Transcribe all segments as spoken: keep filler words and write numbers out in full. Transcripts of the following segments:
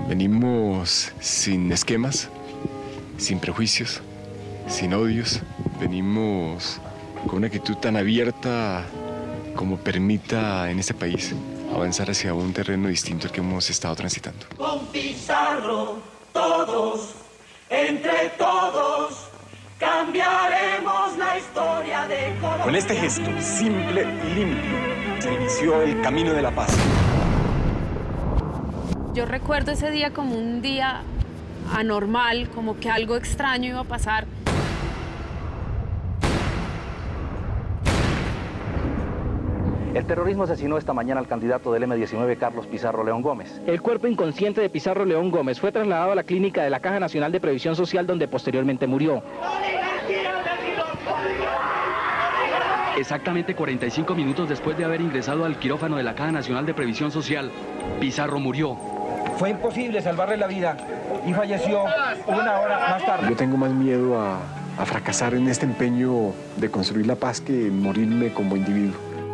Venimos sin esquemas, sin prejuicios, sin odios. Venimos con una actitud tan abierta como permita en este país avanzar hacia un terreno distinto al que hemos estado transitando. Con Pizarro, todos, entre todos, cambiaremos la historia de Colombia. Con este gesto simple y limpio se inició el camino de la paz. Yo recuerdo ese día como un día anormal, como que algo extraño iba a pasar. El terrorismo asesinó esta mañana al candidato del eme diecinueve, Carlos Pizarro León Gómez. El cuerpo inconsciente de Pizarro León Gómez fue trasladado a la clínica de la Caja Nacional de Previsión Social, donde posteriormente murió. Exactamente cuarenta y cinco minutos después de haber ingresado al quirófano de la Caja Nacional de Previsión Social, Pizarro murió. Fue imposible salvarle la vida y falleció una hora más tarde. Yo tengo más miedo a, a fracasar en este empeño de construir la paz que morirme como individuo.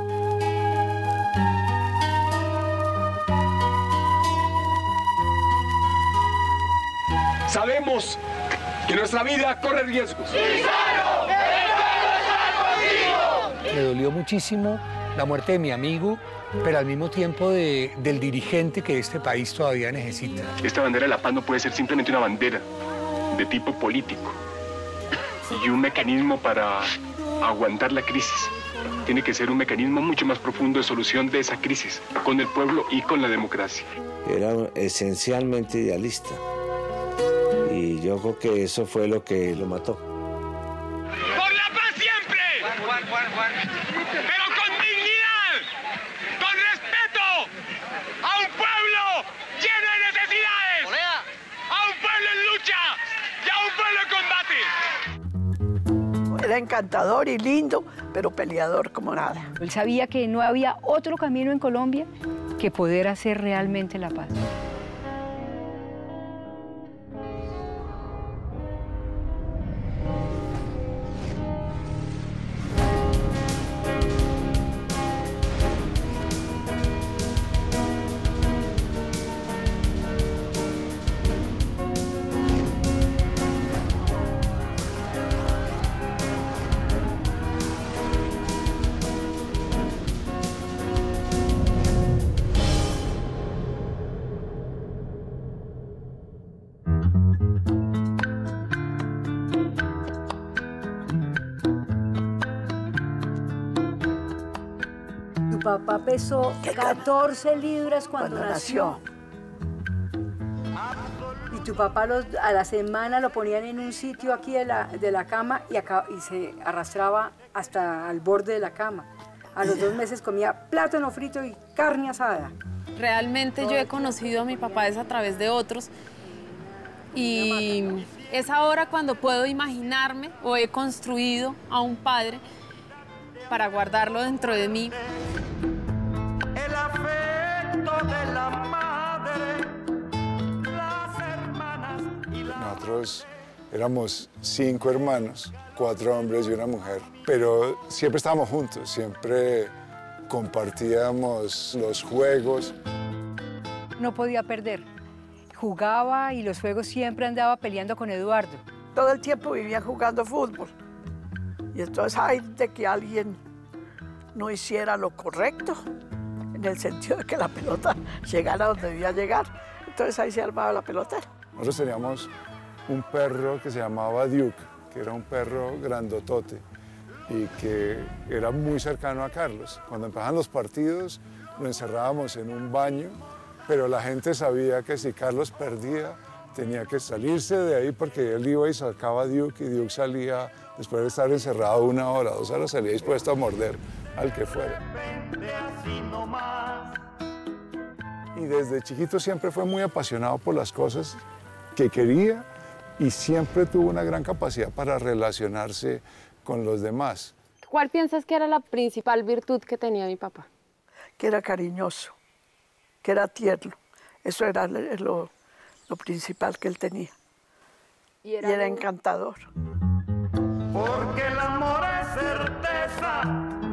Sabemos que nuestra vida corre riesgos. ¡Pizarro! ¡El pueblo está contigo! Me dolió muchísimo la muerte de mi amigo, pero al mismo tiempo de, del dirigente que este país todavía necesita. Esta bandera de la paz no puede ser simplemente una bandera de tipo político y un mecanismo para aguantar la crisis. Tiene que ser un mecanismo mucho más profundo de solución de esa crisis, con el pueblo y con la democracia. Era esencialmente idealista. Y yo creo que eso fue lo que lo mató. ¡Por la paz siempre! Juan, Juan, Juan, Juan. ¡Pero con dignidad! ¡Con respeto! ¡A un pueblo lleno de necesidades! ¡Olea! ¡A un pueblo en lucha! ¡Y a un pueblo en combate! Era encantador y lindo, pero peleador como nada. Él sabía que no había otro camino en Colombia que poder hacer realmente la paz. Tu papá pesó catorce libras cuando, cuando nació. nació. Y tu papá los, a la semana lo ponían en un sitio aquí de la, de la cama y, acá, y se arrastraba hasta el borde de la cama. A los dos meses comía plátano frito y carne asada. Realmente yo he conocido a mi papá es a través de otros. Y es ahora cuando puedo imaginarme o he construido a un padre para guardarlo dentro de mí. El afecto de la madre, las hermanas y la... Nosotros éramos cinco hermanos, cuatro hombres y una mujer, pero siempre estábamos juntos, siempre compartíamos los juegos. No podía perder. Jugaba y los juegos siempre andaba peleando con Eduardo. Todo el tiempo vivía jugando fútbol. Y entonces hay de que alguien no hiciera lo correcto, en el sentido de que la pelota llegara donde debía llegar. Entonces ahí se armaba la pelota. Nosotros teníamos un perro que se llamaba Duke, que era un perro grandotote y que era muy cercano a Carlos. Cuando empezaban los partidos, lo encerrábamos en un baño, pero la gente sabía que si Carlos perdía, tenía que salirse de ahí porque él iba y sacaba a Duke y Duke salía, después de estar encerrado una hora, dos horas, salía dispuesto a morder al que fuera. Y desde chiquito siempre fue muy apasionado por las cosas que quería y siempre tuvo una gran capacidad para relacionarse con los demás. ¿Cuál piensas que era la principal virtud que tenía mi papá? Que era cariñoso, que era tierno. Eso era lo, lo principal que él tenía. Y era, y era encantador. Porque el amor es certeza,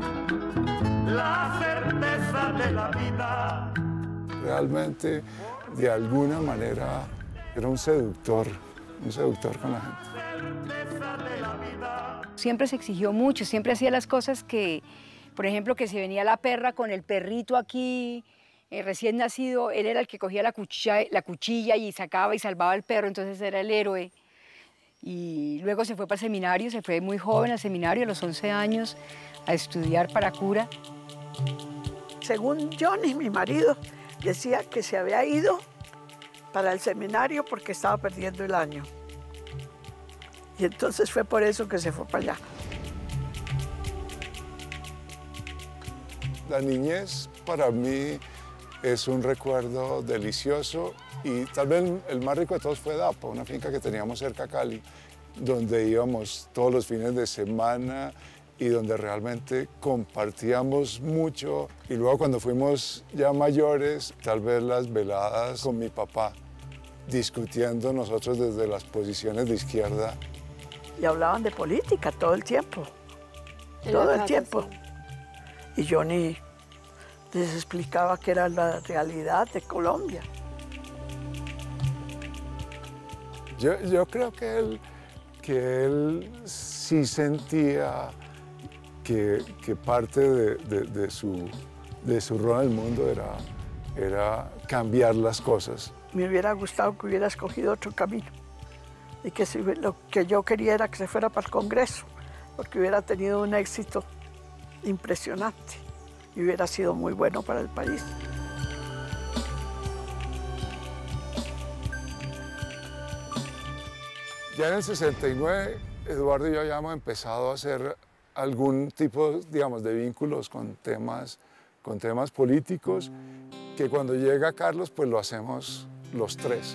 la certeza de la vida. Realmente de alguna manera era un seductor, un seductor con la gente. Siempre se exigió mucho, siempre hacía las cosas que, por ejemplo, que se venía la perra con el perrito aquí, eh, recién nacido, él era el que cogía la cuchilla, la cuchilla y sacaba y salvaba al perro, entonces era el héroe. Y luego se fue para el seminario, se fue muy joven al seminario, a los once años, a estudiar para cura. Según Johnny, mi marido, decía que se había ido para el seminario porque estaba perdiendo el año. Y entonces fue por eso que se fue para allá. La niñez para mí es un recuerdo delicioso y tal vez el más rico de todos fue Dapa, una finca que teníamos cerca a Cali, donde íbamos todos los fines de semana y donde realmente compartíamos mucho. Y luego cuando fuimos ya mayores, tal vez las veladas con mi papá, discutiendo nosotros desde las posiciones de izquierda. Y hablaban de política todo el tiempo, todo el tiempo. Y Johnny les explicaba que era la realidad de Colombia. Yo, yo creo que él, que él sí sentía que, que parte de, de, de, su, de su rol en el mundo era, era cambiar las cosas. Me hubiera gustado que hubiera escogido otro camino y que si, lo que yo quería era que se fuera para el Congreso, porque hubiera tenido un éxito impresionante y hubiera sido muy bueno para el país. Ya en el sesenta y nueve, Eduardo y yo ya hemos empezado a hacer algún tipo, digamos, de vínculos con temas, con temas políticos, que cuando llega Carlos, pues lo hacemos los tres.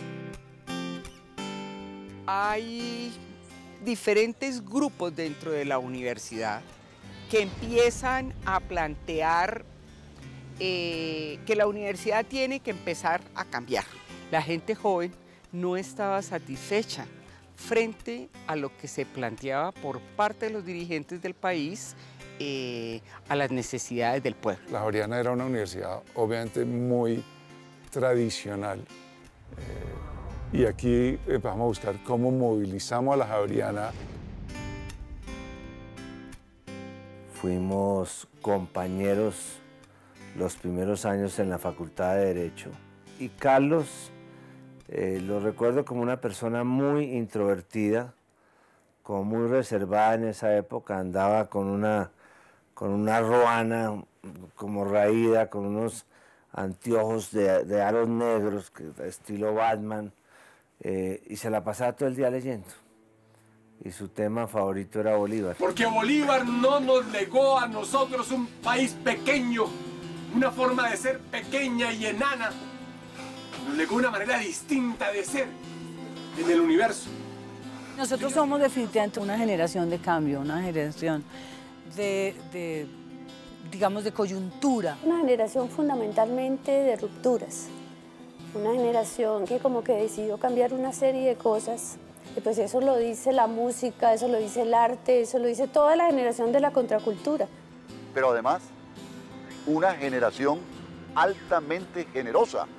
Hay diferentes grupos dentro de la universidad que empiezan a plantear eh, que la universidad tiene que empezar a cambiar. La gente joven no estaba satisfecha frente a lo que se planteaba por parte de los dirigentes del país eh, a las necesidades del pueblo. La Javeriana era una universidad obviamente muy tradicional. Eh, y aquí vamos a buscar cómo movilizamos a la Javeriana. Fuimos compañeros los primeros años en la Facultad de Derecho. Y Carlos eh, lo recuerdo como una persona muy introvertida, como muy reservada en esa época. Andaba con una, con una ruana como raída, con unos anteojos de, de aros negros, que, estilo Batman, eh, y se la pasaba todo el día leyendo. Y su tema favorito era Bolívar. Porque Bolívar no nos legó a nosotros un país pequeño, una forma de ser pequeña y enana. Nos legó una manera distinta de ser en el universo. Nosotros somos definitivamente una generación de cambio, una generación de, de digamos, de coyuntura. Una generación fundamentalmente de rupturas. Una generación que como que decidió cambiar una serie de cosas. Y pues eso lo dice la música, eso lo dice el arte, eso lo dice toda la generación de la contracultura. Pero además, una generación altamente generosa.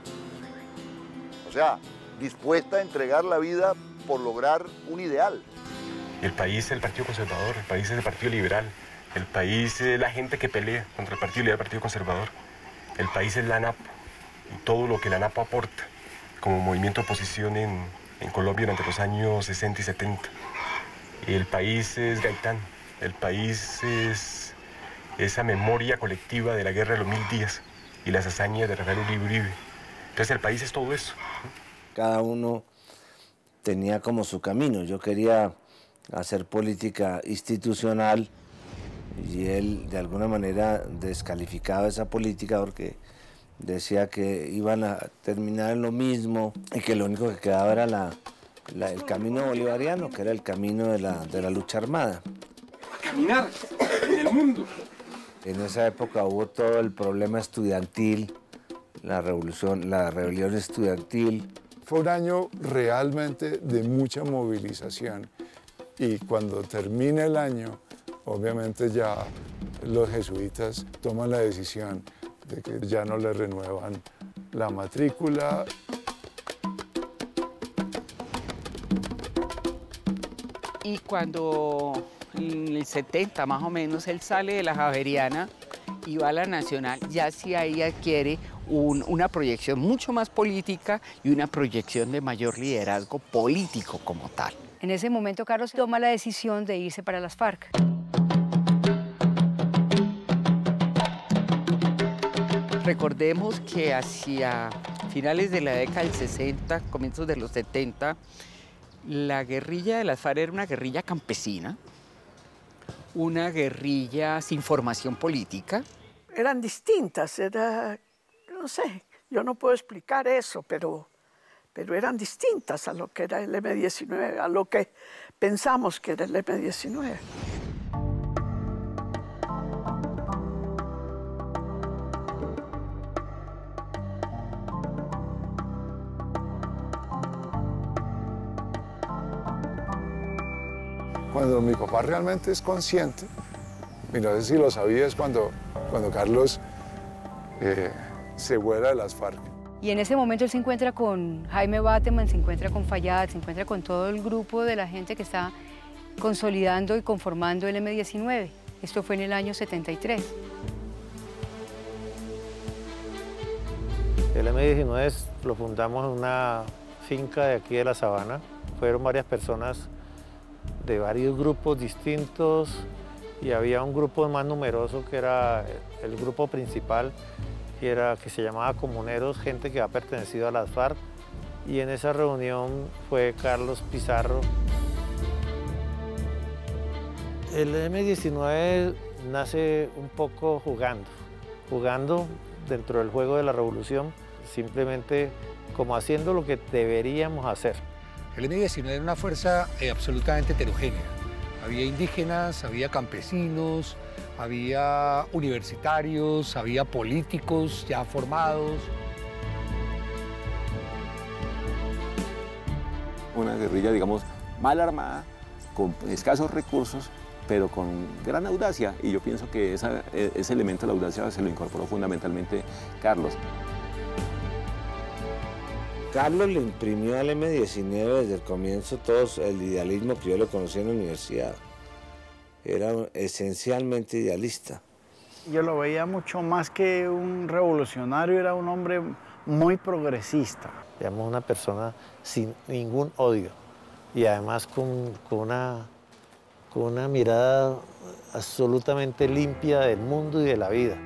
O sea, dispuesta a entregar la vida por lograr un ideal. El país es el Partido Conservador, el país es el Partido Liberal, el país es la gente que pelea contra el Partido Liberal, el Partido Conservador. El país es la ANAPO y todo lo que la ANAPO aporta como movimiento de oposición en, en Colombia durante los años sesenta y setenta. El país es Gaitán, el país es esa memoria colectiva de la guerra de los mil días y las hazañas de Rafael Uribe. Entonces el país es todo eso. Cada uno tenía como su camino. Yo quería hacer política institucional y él de alguna manera descalificaba esa política porque decía que iban a terminar en lo mismo y que lo único que quedaba era la, la, el camino bolivariano, que era el camino de la, de la lucha armada. Caminar en el mundo. En esa época hubo todo el problema estudiantil, la revolución, la rebelión estudiantil. Fue un año realmente de mucha movilización y cuando termina el año, obviamente ya los jesuitas toman la decisión de que ya no le renuevan la matrícula. Y cuando en el setenta más o menos él sale de la Javeriana y va a la Nacional, ya sí ahí adquiere un, una proyección mucho más política y una proyección de mayor liderazgo político como tal. En ese momento Carlos toma la decisión de irse para las FARC. Recordemos que hacia finales de la década del sesenta, comienzos de los setenta, la guerrilla de las FARC era una guerrilla campesina, una guerrilla sin formación política. Eran distintas, era, no sé, yo no puedo explicar eso, pero, pero eran distintas a lo que era el eme diecinueve, a lo que pensamos que era el eme diecinueve. Cuando mi papá realmente es consciente, y no sé si lo sabía, es cuando, cuando Carlos eh, se vuela de las FARC. Y en ese momento él se encuentra con Jaime Bateman, se encuentra con Fayad, se encuentra con todo el grupo de la gente que está consolidando y conformando el eme diecinueve. Esto fue en el año setenta y tres. El eme diecinueve lo fundamos en una finca de aquí de La Sabana. Fueron varias personas de varios grupos distintos y había un grupo más numeroso que era el grupo principal, que, era, que se llamaba Comuneros, gente que ha pertenecido a las FARC, y en esa reunión fue Carlos Pizarro. El eme diecinueve nace un poco jugando, jugando dentro del juego de la revolución, simplemente como haciendo lo que deberíamos hacer. El eme diecinueve era una fuerza eh, absolutamente heterogénea. Había indígenas, había campesinos, había universitarios, había políticos ya formados. Una guerrilla, digamos, mal armada, con escasos recursos, pero con gran audacia. Y yo pienso que esa, ese elemento de la audacia se lo incorporó fundamentalmente Carlos. Carlos le imprimió al eme diecinueve desde el comienzo todo el idealismo que yo lo conocí en la universidad. Era esencialmente idealista. Yo lo veía mucho más que un revolucionario, era un hombre muy progresista. Digamos, una persona sin ningún odio y además con, con, una, con una mirada absolutamente limpia del mundo y de la vida.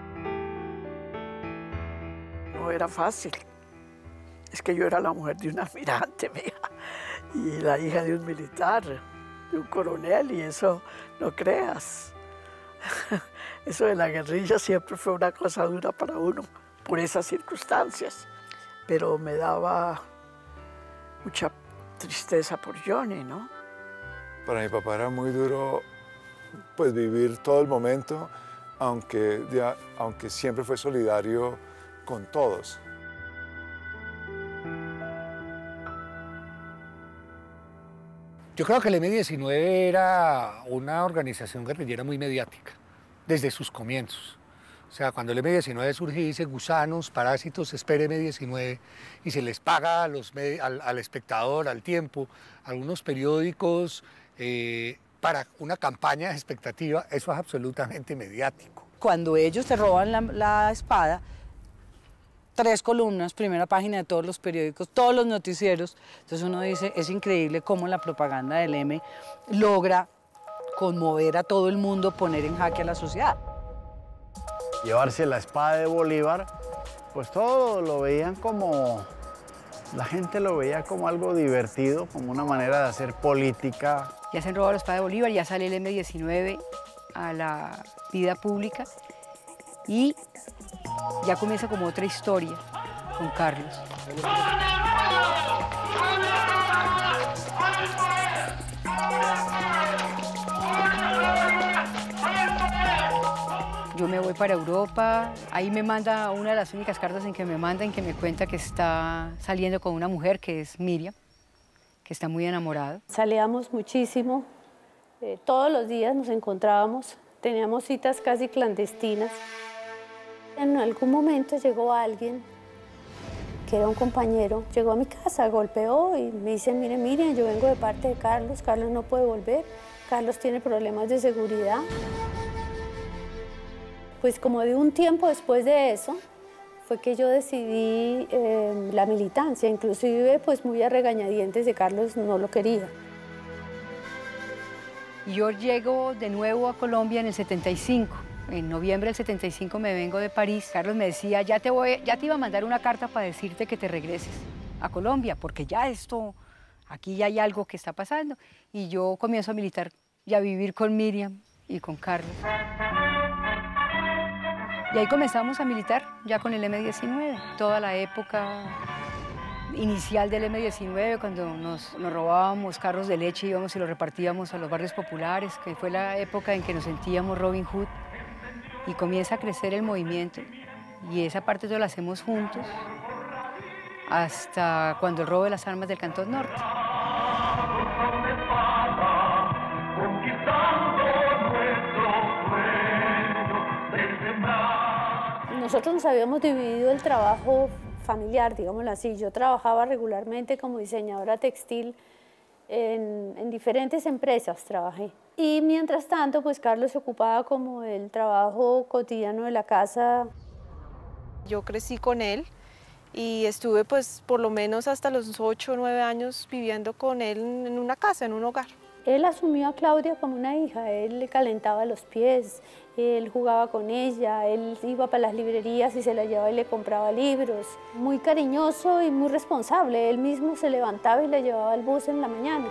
No era fácil. Es que yo era la mujer de un almirante, mía, y la hija de un militar, de un coronel, y eso, no creas. Eso de la guerrilla siempre fue una cosa dura para uno, por esas circunstancias. Pero me daba mucha tristeza por Johnny, ¿no? Para mi papá era muy duro, pues, vivir todo el momento, aunque, ya, aunque siempre fue solidario con todos. Yo creo que el eme diecinueve era una organización guerrillera muy mediática, desde sus comienzos. O sea, cuando el eme diecinueve surge y dice gusanos, parásitos, espere eme diecinueve, y se les paga a los al, al espectador, al tiempo, a algunos periódicos, eh, para una campaña de expectativa, eso es absolutamente mediático. Cuando ellos te roban la, la espada, tres columnas, primera página de todos los periódicos, todos los noticieros. Entonces uno dice, es increíble cómo la propaganda del eme logra conmover a todo el mundo, poner en jaque a la sociedad. Llevarse la espada de Bolívar, pues todo lo veían como, la gente lo veía como algo divertido, como una manera de hacer política. Ya se han robado la espada de Bolívar, ya sale el eme diecinueve a la vida pública y ya comienza como otra historia con Carlos. Yo me voy para Europa, ahí me manda una de las únicas cartas en que me manda, en que me cuenta que está saliendo con una mujer que es Miriam, que está muy enamorada. Salíamos muchísimo, eh, todos los días nos encontrábamos, teníamos citas casi clandestinas. En algún momento llegó alguien que era un compañero, llegó a mi casa, golpeó y me dice, mire, Miriam, yo vengo de parte de Carlos, Carlos no puede volver, Carlos tiene problemas de seguridad. Pues como de un tiempo después de eso, fue que yo decidí eh, la militancia, inclusive pues muy a regañadientes de Carlos no lo quería. Yo llego de nuevo a Colombia en el setenta y cinco. En noviembre del setenta y cinco me vengo de París. Carlos me decía, ya te, voy, ya te iba a mandar una carta para decirte que te regreses a Colombia, porque ya esto, aquí ya hay algo que está pasando. Y yo comienzo a militar y a vivir con Miriam y con Carlos. Y ahí comenzamos a militar ya con el eme diecinueve, toda la época inicial del eme diecinueve, cuando nos, nos robábamos carros de leche, íbamos y los repartíamos a los barrios populares, que fue la época en que nos sentíamos Robin Hood, y comienza a crecer el movimiento, y esa parte todo la hacemos juntos, hasta cuando el robo de las armas del Cantón Norte. Nosotros nos habíamos dividido el trabajo familiar, digámoslo así. Yo trabajaba regularmente como diseñadora textil en, en diferentes empresas, trabajé. Y mientras tanto, pues Carlos se ocupaba como el trabajo cotidiano de la casa. Yo crecí con él y estuve pues por lo menos hasta los ocho o nueve años viviendo con él en una casa, en un hogar. Él asumió a Claudia como una hija, él le calentaba los pies, él jugaba con ella, él iba para las librerías y se la llevaba y le compraba libros. Muy cariñoso y muy responsable, él mismo se levantaba y le llevaba al bus en la mañana.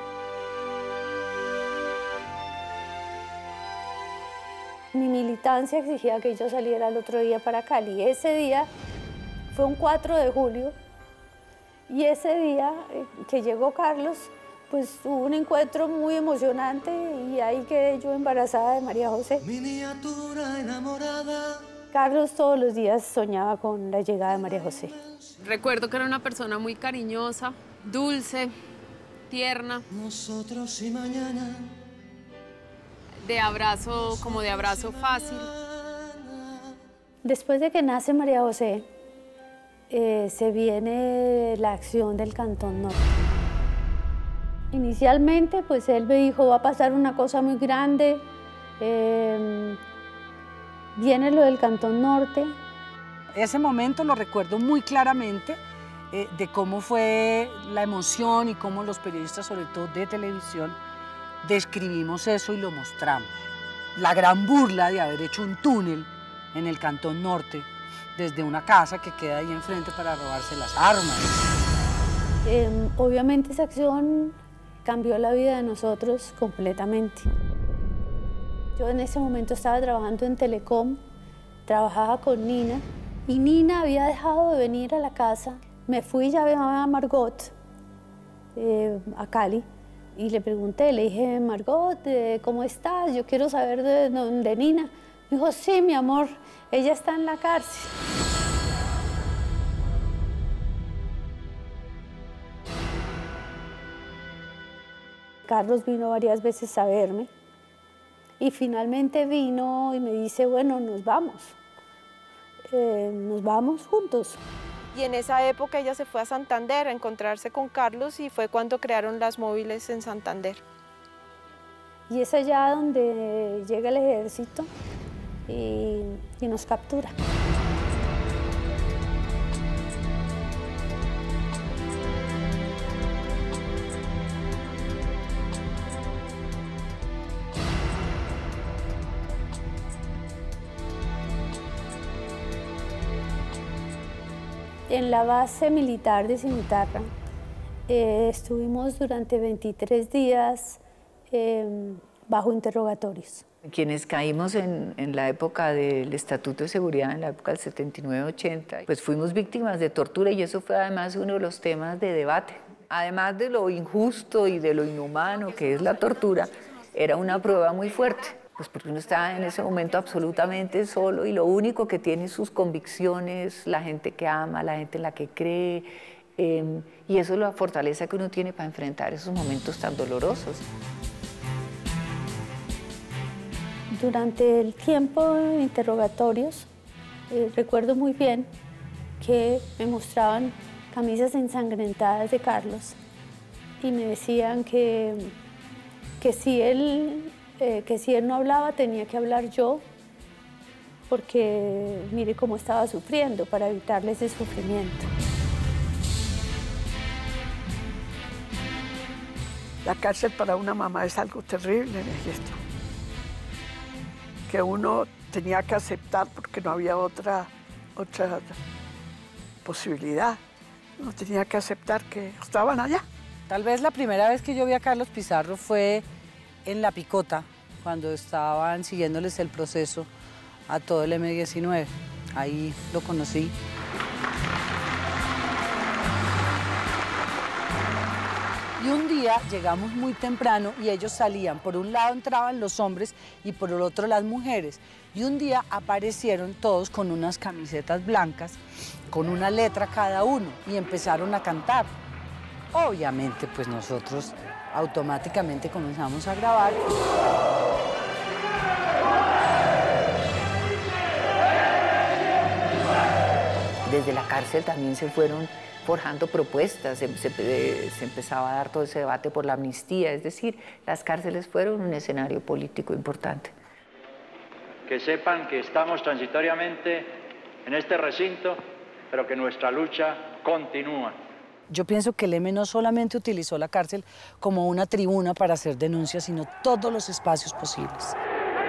Mi militancia exigía que yo saliera el otro día para Cali. Ese día fue un cuatro de julio y ese día que llegó Carlos, pues hubo un encuentro muy emocionante y ahí quedé yo embarazada de María José. Miniatura enamorada. Carlos todos los días soñaba con la llegada de María José. Recuerdo que era una persona muy cariñosa, dulce, tierna. Nosotros y mañana. De abrazo, como de abrazo fácil. Después de que nace María José, eh, se viene la acción del Cantón Norte. Inicialmente, pues él me dijo, va a pasar una cosa muy grande, eh, viene lo del Cantón Norte. Ese momento lo recuerdo muy claramente, eh, de cómo fue la emoción y cómo los periodistas, sobre todo de televisión, describimos eso y lo mostramos. La gran burla de haber hecho un túnel en el Cantón Norte desde una casa que queda ahí enfrente para robarse las armas. Eh, obviamente esa acción cambió la vida de nosotros completamente. Yo en ese momento estaba trabajando en Telecom, trabajaba con Nina, y Nina había dejado de venir a la casa. Me fui, ya a Margot, eh, a Cali, y le pregunté, le dije, Margot, eh, ¿cómo estás? Yo quiero saber de, de, de Nina. Me dijo, sí, mi amor, ella está en la cárcel. Carlos vino varias veces a verme y finalmente vino y me dice, bueno, nos vamos, eh, nos vamos juntos. Y en esa época ella se fue a Santander a encontrarse con Carlos y fue cuando crearon las móviles en Santander. Y es allá donde llega el ejército y, y nos captura. En la base militar de Cimitarra eh, estuvimos durante veintitrés días eh, bajo interrogatorios. Quienes caímos en, en la época del Estatuto de Seguridad, en la época del setenta y nueve ochenta, pues fuimos víctimas de tortura y eso fue además uno de los temas de debate. Además de lo injusto y de lo inhumano que es la tortura, era una prueba muy fuerte. Pues porque uno está en ese momento absolutamente solo y lo único que tiene sus convicciones, la gente que ama, la gente en la que cree, eh, y eso es la fortaleza que uno tiene para enfrentar esos momentos tan dolorosos. Durante el tiempo de interrogatorios, eh, recuerdo muy bien que me mostraban camisas ensangrentadas de Carlos y me decían que, que, si él, eh, que si él no hablaba tenía que hablar yo, porque mire cómo estaba sufriendo, para evitarle ese sufrimiento. La cárcel para una mamá es algo terrible en Egipto, que uno tenía que aceptar porque no había otra, otra posibilidad. Uno tenía que aceptar que estaban allá. Tal vez la primera vez que yo vi a Carlos Pizarro fue en La Picota, cuando estaban siguiéndoles el proceso a todo el eme diecinueve. Ahí lo conocí. Y un día llegamos muy temprano y ellos salían. Por un lado entraban los hombres y por el otro las mujeres. Y un día aparecieron todos con unas camisetas blancas, con una letra cada uno, y empezaron a cantar. Obviamente, pues nosotros automáticamente comenzamos a grabar. Desde la cárcel también se fueron forjando propuestas, se, se, se empezaba a dar todo ese debate por la amnistía, es decir, las cárceles fueron un escenario político importante. Que sepan que estamos transitoriamente en este recinto, pero que nuestra lucha continúa. Yo pienso que el eme no solamente utilizó la cárcel como una tribuna para hacer denuncias, sino todos los espacios posibles.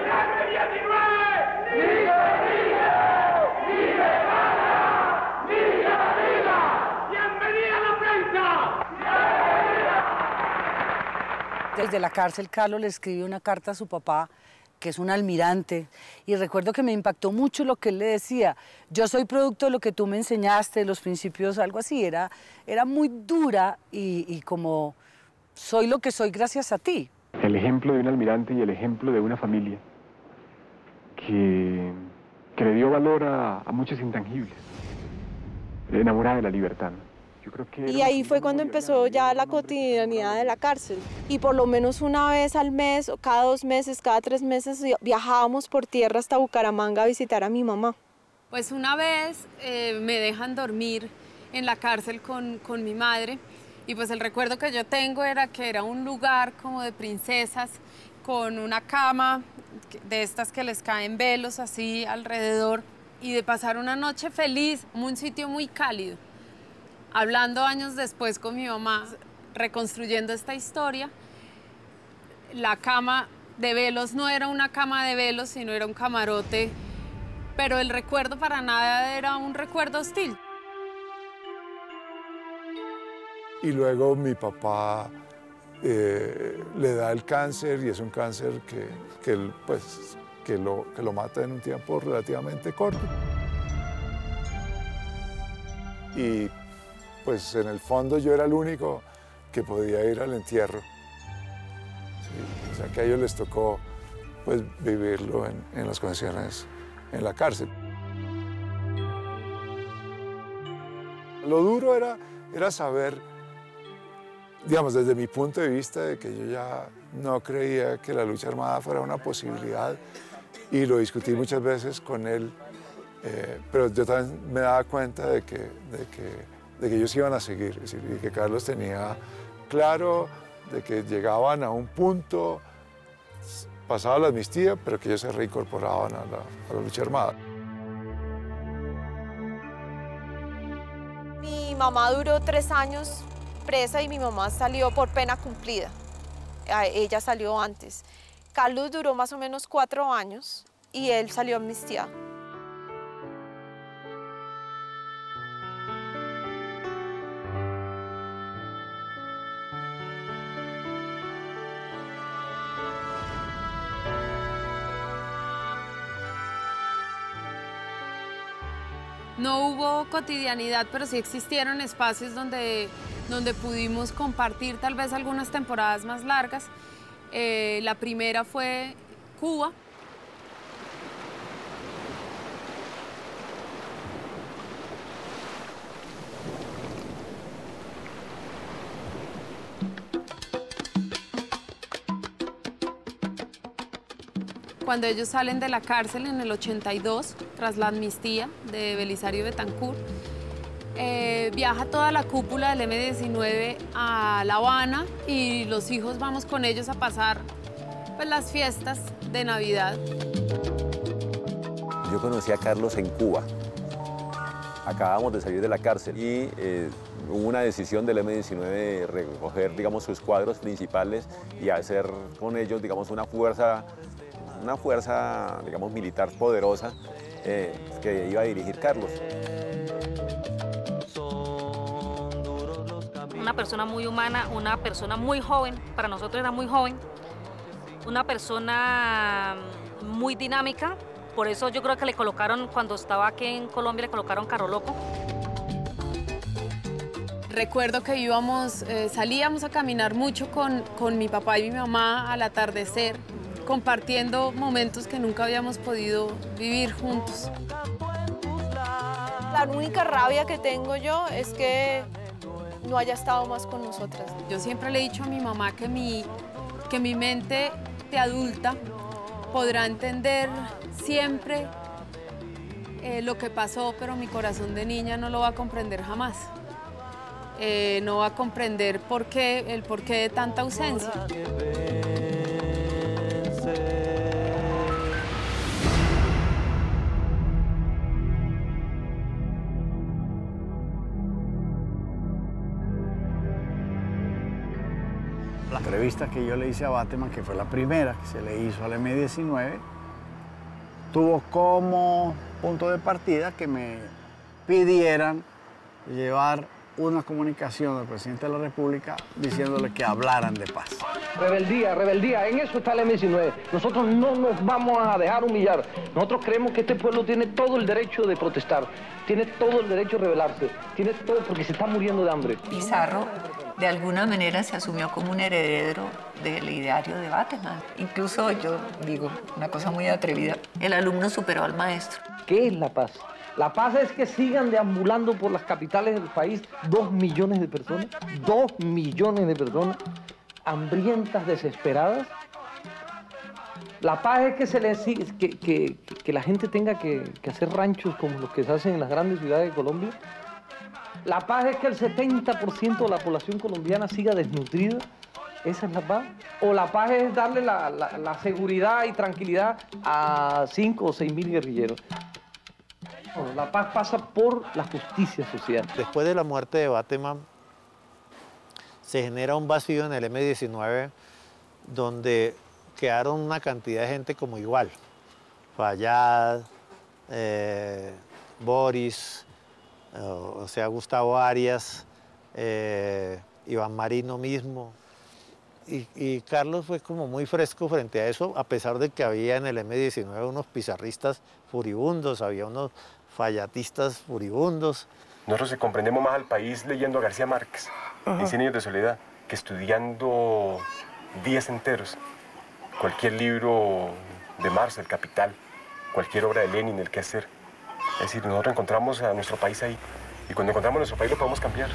Desde la cárcel, Carlos le escribió una carta a su papá, que es un almirante, y recuerdo que me impactó mucho lo que él le decía. Yo soy producto de lo que tú me enseñaste, los principios, algo así. Era, era muy dura y, y como soy lo que soy gracias a ti. El ejemplo de un almirante y el ejemplo de una familia que, que le dio valor a, a muchos intangibles, enamorada de la libertad. Yo creo que y ahí fue cuando empezó ya la cotidianidad de la cárcel. Y por lo menos una vez al mes, o cada dos meses, cada tres meses, viajábamos por tierra hasta Bucaramanga a visitar a mi mamá. Pues una vez eh, me dejan dormir en la cárcel con, con mi madre, y pues el recuerdo que yo tengo era que era un lugar como de princesas, con una cama de estas que les caen velos así alrededor, y de pasar una noche feliz, un sitio muy cálido. Hablando años después con mi mamá, reconstruyendo esta historia, la cama de velos no era una cama de velos, sino era un camarote, pero el recuerdo para nada era un recuerdo hostil. Y luego mi papá eh, le da el cáncer, y es un cáncer que, que, él, pues, que, lo, que lo mata en un tiempo relativamente corto. Y pues en el fondo yo era el único que podía ir al entierro. Sí, o sea que a ellos les tocó pues vivirlo en, en las condiciones en la cárcel. Lo duro era, era saber, digamos, desde mi punto de vista, de que yo ya no creía que la lucha armada fuera una posibilidad, y lo discutí muchas veces con él, eh, pero yo también me daba cuenta de que, de que de que ellos iban a seguir, es decir, y que Carlos tenía claro de que llegaban a un punto, pasaba la amnistía, pero que ellos se reincorporaban a la, a la lucha armada. Mi mamá duró tres años presa y mi mamá salió por pena cumplida. Ella salió antes. Carlos duró más o menos cuatro años y él salió amnistiado. No hubo cotidianidad, pero sí existieron espacios donde, donde pudimos compartir tal vez algunas temporadas más largas. Eh, la primera fue Cuba. Cuando ellos salen de la cárcel en el ochenta y dos, tras la amnistía de Belisario Betancur, eh, viaja toda la cúpula del eme diecinueve a La Habana y los hijos vamos con ellos a pasar pues, las fiestas de Navidad. Yo conocí a Carlos en Cuba. Acabábamos de salir de la cárcel y eh, hubo una decisión del eme diecinueve de recoger, digamos, sus cuadros principales y hacer con ellos, digamos, una fuerza, una fuerza, digamos, militar poderosa eh, que iba a dirigir Carlos. Una persona muy humana, una persona muy joven, para nosotros era muy joven, una persona muy dinámica. Por eso yo creo que le colocaron, cuando estaba aquí en Colombia, le colocaron Carro Loco. Recuerdo que íbamos, eh, salíamos a caminar mucho con, con mi papá y mi mamá al atardecer, compartiendo momentos que nunca habíamos podido vivir juntos. La única rabia que tengo yo es que no haya estado más con nosotras. Yo siempre le he dicho a mi mamá que mi, que mi mente de adulta podrá entender siempre eh, lo que pasó, pero mi corazón de niña no lo va a comprender jamás. Eh, no va a comprender por qué, el porqué de tanta ausencia. La entrevista que yo le hice a Bateman, que fue la primera que se le hizo al eme diecinueve, tuvo como punto de partida que me pidieran llevar una comunicación del presidente de la República diciéndole que hablaran de paz. Rebeldía, rebeldía, en eso está el eme diecinueve. Nosotros no nos vamos a dejar humillar. Nosotros creemos que este pueblo tiene todo el derecho de protestar, tiene todo el derecho de rebelarse, tiene todo porque se está muriendo de hambre. Pizarro, de alguna manera, se asumió como un heredero del ideario de Bateman. Incluso yo digo una cosa muy atrevida, el alumno superó al maestro. ¿Qué es la paz? La paz es que sigan deambulando por las capitales del país dos millones de personas, dos millones de personas, hambrientas, desesperadas. La paz es que, se les, que, que, que la gente tenga que, que hacer ranchos como los que se hacen en las grandes ciudades de Colombia. La paz es que el setenta por ciento de la población colombiana siga desnutrida. ¿Esa es la paz? ¿O la paz es darle la, la, la seguridad y tranquilidad a cinco o seis mil guerrilleros? No, la paz pasa por la justicia social. Después de la muerte de Bateman, se genera un vacío en el eme diecinueve donde quedaron una cantidad de gente como igual. Fayad, eh, Boris, eh, o sea, Gustavo Arias, eh, Iván Marino mismo. Y, y Carlos fue como muy fresco frente a eso, a pesar de que había en el eme diecinueve unos pizarristas furibundos, había unos fayatistas furibundos. Nosotros comprendemos más al país leyendo a García Márquez, Ajá. en Cien años de soledad, que estudiando días enteros. Cualquier libro de Marx, El Capital, cualquier obra de Lenin, El Quehacer. Es decir, nosotros encontramos a nuestro país ahí. Y cuando encontramos nuestro país lo podemos cambiar.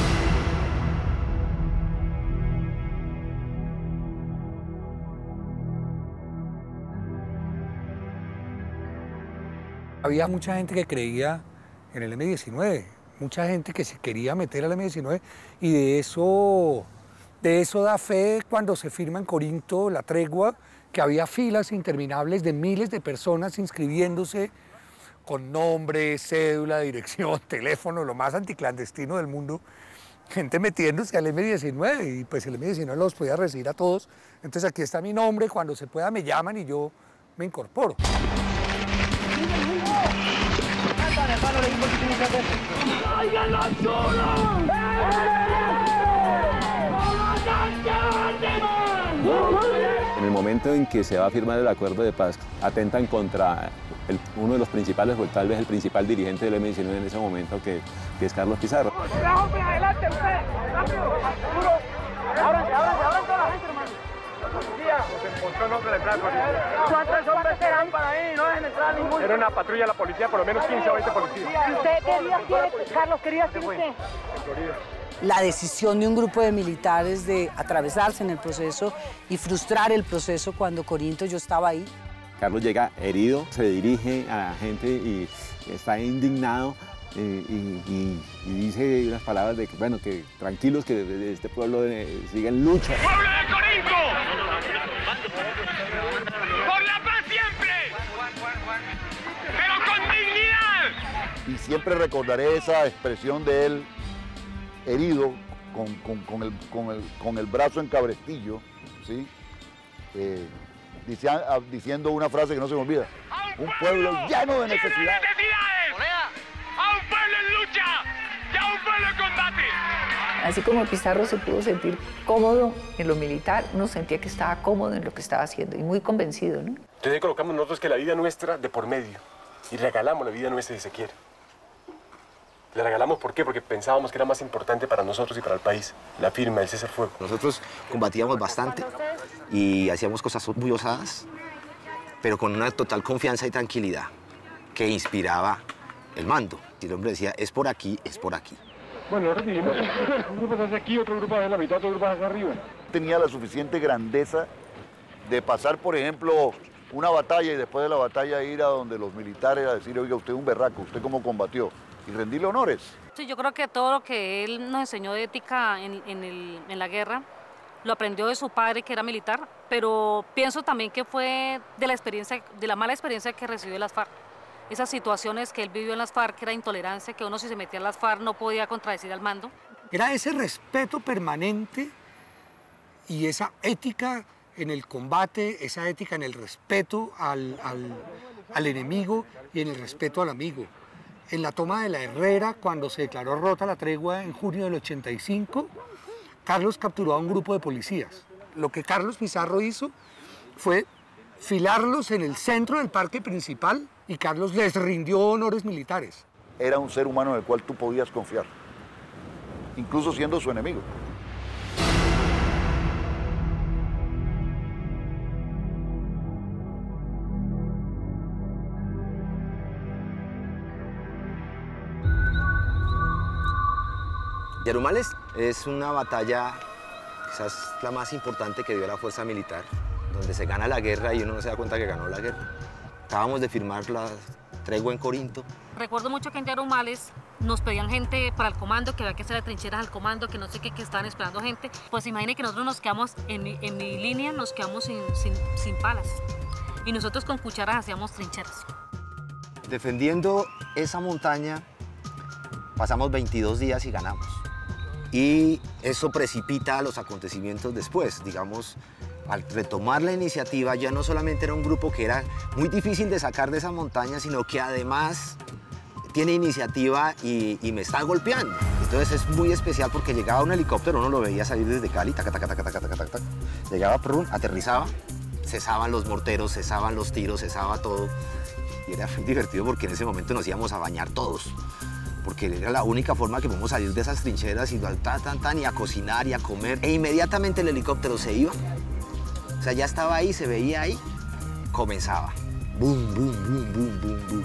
Había mucha gente que creía en el eme diecinueve, mucha gente que se quería meter al eme diecinueve y de eso, de eso da fe cuando se firma en Corinto la tregua, que había filas interminables de miles de personas inscribiéndose con nombre, cédula, dirección, teléfono, lo más anticlandestino del mundo, gente metiéndose al eme diecinueve y pues el eme diecinueve los podía recibir a todos. Entonces aquí está mi nombre, cuando se pueda me llaman y yo me incorporo. En el momento en que se va a firmar el acuerdo de paz, atentan contra el, uno de los principales, o tal vez el principal dirigente del eme diecinueve en ese momento, que, que es Carlos Pizarro. ¡Adelante usted! ¡Rápido! ¡Ábranse, ábranse, ábranse toda la gente, hermano! ¿Cuántos hombres eran para ahí? No dejen entrar ningún. Era una patrulla de la policía, por lo menos quince o veinte policías. ¿Usted qué día quiere, Carlos, qué día quiere usted? La decisión de un grupo de militares de atravesarse en el proceso y frustrar el proceso cuando Corinto yo estaba ahí. Carlos llega herido, se dirige a la gente y está indignado eh, y, y, y dice unas palabras de que, bueno, que tranquilos, que este pueblo eh, sigue en lucha. ¡Pueblo de Corinto! ¡Por la paz siempre! ¡Pero con dignidad! Y siempre recordaré esa expresión de él herido, con, con, con, el, con, el, con el brazo en cabrestillo, ¿sí? Eh, dice, a, diciendo una frase que no se me olvida. Un pueblo lleno de necesidades. ¡A un pueblo en lucha! ¡Y a un pueblo en combate! Así como Pizarro se pudo sentir cómodo en lo militar, uno sentía que estaba cómodo en lo que estaba haciendo y muy convencido, ¿no? Entonces colocamos nosotros que la vida nuestra de por medio y regalamos la vida nuestra si se quiere. La regalamos ¿por qué? Porque pensábamos que era más importante para nosotros y para el país, la firma, el cese-al-fuego. Nosotros combatíamos bastante y hacíamos cosas muy osadas, pero con una total confianza y tranquilidad que inspiraba el mando. Y el hombre decía, es por aquí, es por aquí. Bueno, nosotros dijimos, un grupo hacia aquí, otro grupo hacia la mitad, otro grupo hacia arriba. Tenía la suficiente grandeza de pasar, por ejemplo, una batalla y después de la batalla ir a donde los militares a decir, oiga, usted es un berraco, ¿usted cómo combatió? Y rendirle honores. Sí, yo creo que todo lo que él nos enseñó de ética en, en, el, en la guerra lo aprendió de su padre, que era militar, pero pienso también que fue de la experiencia, de la mala experiencia que recibió en las FARC. Esas situaciones que él vivió en las FARC, que era intolerancia, que uno si se metía en las FARC no podía contradecir al mando. Era ese respeto permanente y esa ética en el combate, esa ética en el respeto al, al, al enemigo y en el respeto al amigo. En la toma de la Herrera, cuando se declaró rota la tregua en junio del ochenta y cinco, Carlos capturó a un grupo de policías. Lo que Carlos Pizarro hizo fue filarlos en el centro del parque principal y Carlos les rindió honores militares. Era un ser humano en el cual tú podías confiar, incluso siendo su enemigo. Yarumales es una batalla, quizás la más importante que dio la fuerza militar, donde se gana la guerra y uno no se da cuenta que ganó la guerra. Acabamos de firmar la tregua en Corinto. Recuerdo mucho que en Yarumales nos pedían gente para el comando, que había que hacer trincheras al comando, que no sé qué, que estaban esperando gente. Pues imaginen que nosotros nos quedamos, en mi, en mi línea, nos quedamos sin, sin, sin palas. Y nosotros con cucharas hacíamos trincheras. Defendiendo esa montaña, pasamos veintidós días y ganamos. Y eso precipita los acontecimientos después, digamos. Al retomar la iniciativa, ya no solamente era un grupo que era muy difícil de sacar de esa montaña, sino que además tiene iniciativa y, y me está golpeando. Entonces es muy especial porque llegaba un helicóptero, uno lo veía salir desde Cali, taca, taca, taca, taca, taca, taca, taca. Llegaba, prun, aterrizaba, cesaban los morteros, cesaban los tiros, cesaba todo. Y era muy divertido porque en ese momento nos íbamos a bañar todos, porque era la única forma que podíamos salir de esas trincheras y, tan, tan, tan, y a cocinar y a comer. E inmediatamente el helicóptero se iba. O sea, ya estaba ahí, se veía ahí, comenzaba. Boom, boom, boom, boom, boom, boom.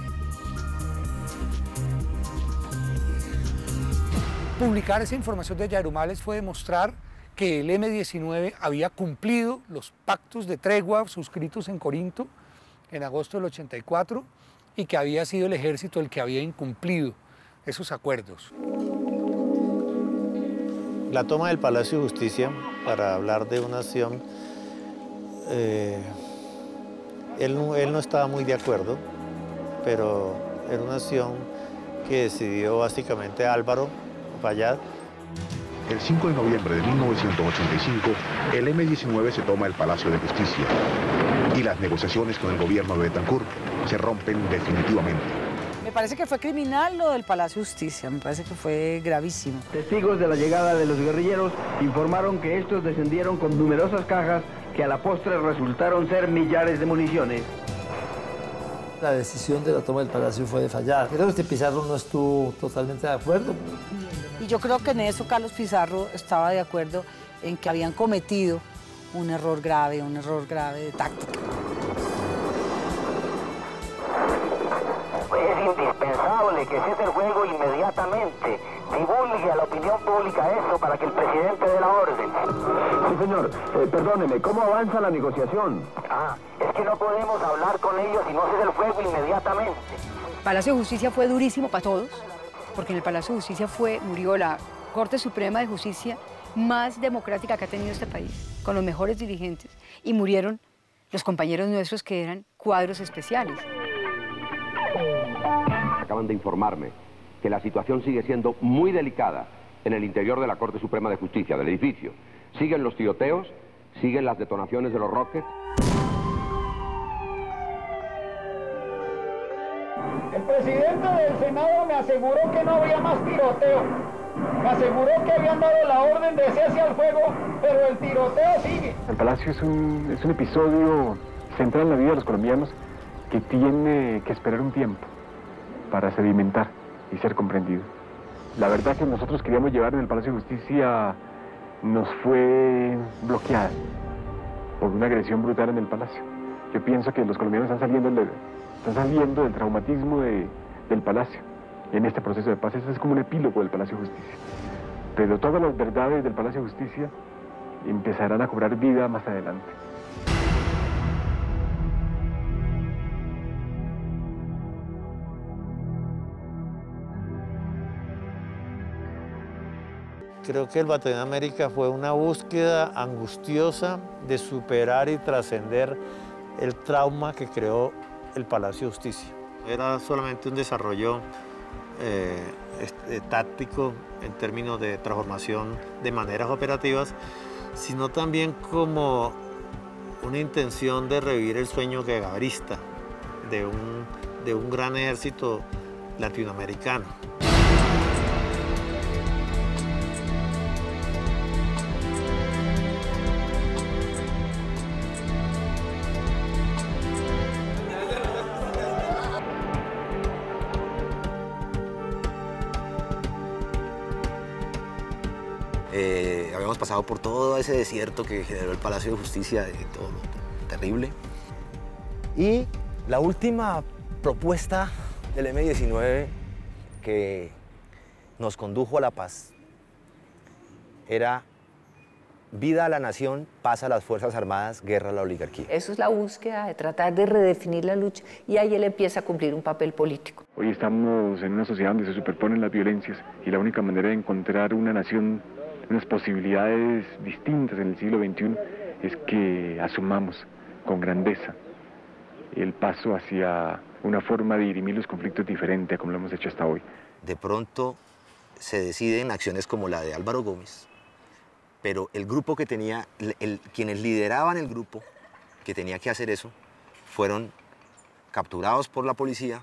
Publicar esa información de Yarumales fue demostrar que el eme diecinueve había cumplido los pactos de tregua suscritos en Corinto en agosto del ochenta y cuatro y que había sido el ejército el que había incumplido esos acuerdos. La toma del Palacio de Justicia para hablar de una acción, eh, él, no, él no estaba muy de acuerdo, pero era una acción que decidió básicamente Álvaro Fayad. El cinco de noviembre de mil novecientos ochenta y cinco, el eme diecinueve se toma el Palacio de Justicia y las negociaciones con el gobierno de Betancourt se rompen definitivamente. Me parece que fue criminal lo del Palacio de Justicia, me parece que fue gravísimo. Testigos de la llegada de los guerrilleros informaron que estos descendieron con numerosas cajas que a la postre resultaron ser millares de municiones. La decisión de la toma del Palacio fue de fallar. Creo que este Pizarro no estuvo totalmente de acuerdo. Y yo creo que en eso Carlos Pizarro estaba de acuerdo en que habían cometido un error grave, un error grave de táctica. Es indispensable que cese el fuego inmediatamente. Divulgue a la opinión pública eso para que el presidente dé la orden. Sí, señor. Eh, perdóneme, ¿cómo avanza la negociación? Ah, es que no podemos hablar con ellos si no cese el fuego inmediatamente. Palacio de Justicia fue durísimo para todos. porque en el Palacio de Justicia fue, murió la Corte Suprema de Justicia más democrática que ha tenido este país, con los mejores dirigentes, y murieron los compañeros nuestros que eran cuadros especiales. Acaban de informarme que la situación sigue siendo muy delicada en el interior de la Corte Suprema de Justicia, del edificio. Siguen los tiroteos, siguen las detonaciones de los rockets. El presidente del Senado me aseguró que no había más tiroteo. Me aseguró que habían dado la orden de cese al fuego, pero el tiroteo sigue. El Palacio es un, es un episodio central en la vida de los colombianos que tiene que esperar un tiempo para sedimentar y ser comprendido. La verdad que nosotros queríamos llevar en el Palacio de Justicia nos fue bloqueada por una agresión brutal en el Palacio. Yo pienso que los colombianos están saliendo del, están saliendo del traumatismo de, del Palacio en este proceso de paz. Este es como un epílogo del Palacio de Justicia. Pero todas las verdades del Palacio de Justicia empezarán a cobrar vida más adelante. Creo que el Batallón América fue una búsqueda angustiosa de superar y trascender el trauma que creó el Palacio de Justicia. Era solamente un desarrollo eh, este, táctico en términos de transformación de maneras operativas, sino también como una intención de revivir el sueño guevarista de un, de un gran ejército latinoamericano. Eh, habíamos pasado por todo ese desierto que generó el Palacio de Justicia, de todo lo terrible. Y la última propuesta del eme diecinueve que nos condujo a la paz era vida a la nación, paz a las Fuerzas Armadas, guerra a la oligarquía. Eso es la búsqueda de tratar de redefinir la lucha y ahí él empieza a cumplir un papel político. Hoy estamos en una sociedad donde se superponen las violencias y la única manera de encontrar una nación, unas posibilidades distintas en el siglo veintiuno es que asumamos con grandeza el paso hacia una forma de dirimir los conflictos diferente a como lo hemos hecho hasta hoy. De pronto se deciden acciones como la de Álvaro Gómez, pero el grupo que tenía, el, el, quienes lideraban el grupo que tenía que hacer eso, fueron capturados por la policía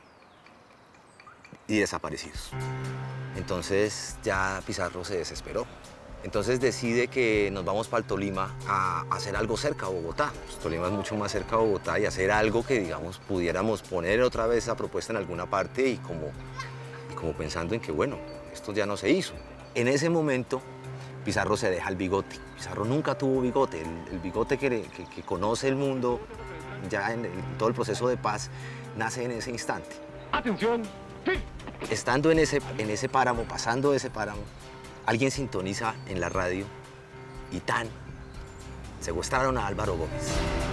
y desaparecidos. Entonces ya Pizarro se desesperó. Entonces decide que nos vamos para el Tolima a hacer algo cerca a Bogotá. Pues Tolima es mucho más cerca a Bogotá y hacer algo que, digamos, pudiéramos poner otra vez esa propuesta en alguna parte y como, y como pensando en que, bueno, esto ya no se hizo. En ese momento, Pizarro se deja el bigote. Pizarro nunca tuvo bigote. El, el bigote que, que, que conoce el mundo ya en, en todo el proceso de paz nace en ese instante. ¡Atención! ¡Sí! Estando en ese, en ese páramo, pasando ese páramo, alguien sintoniza en la radio y tan, secuestraron a Álvaro Gómez.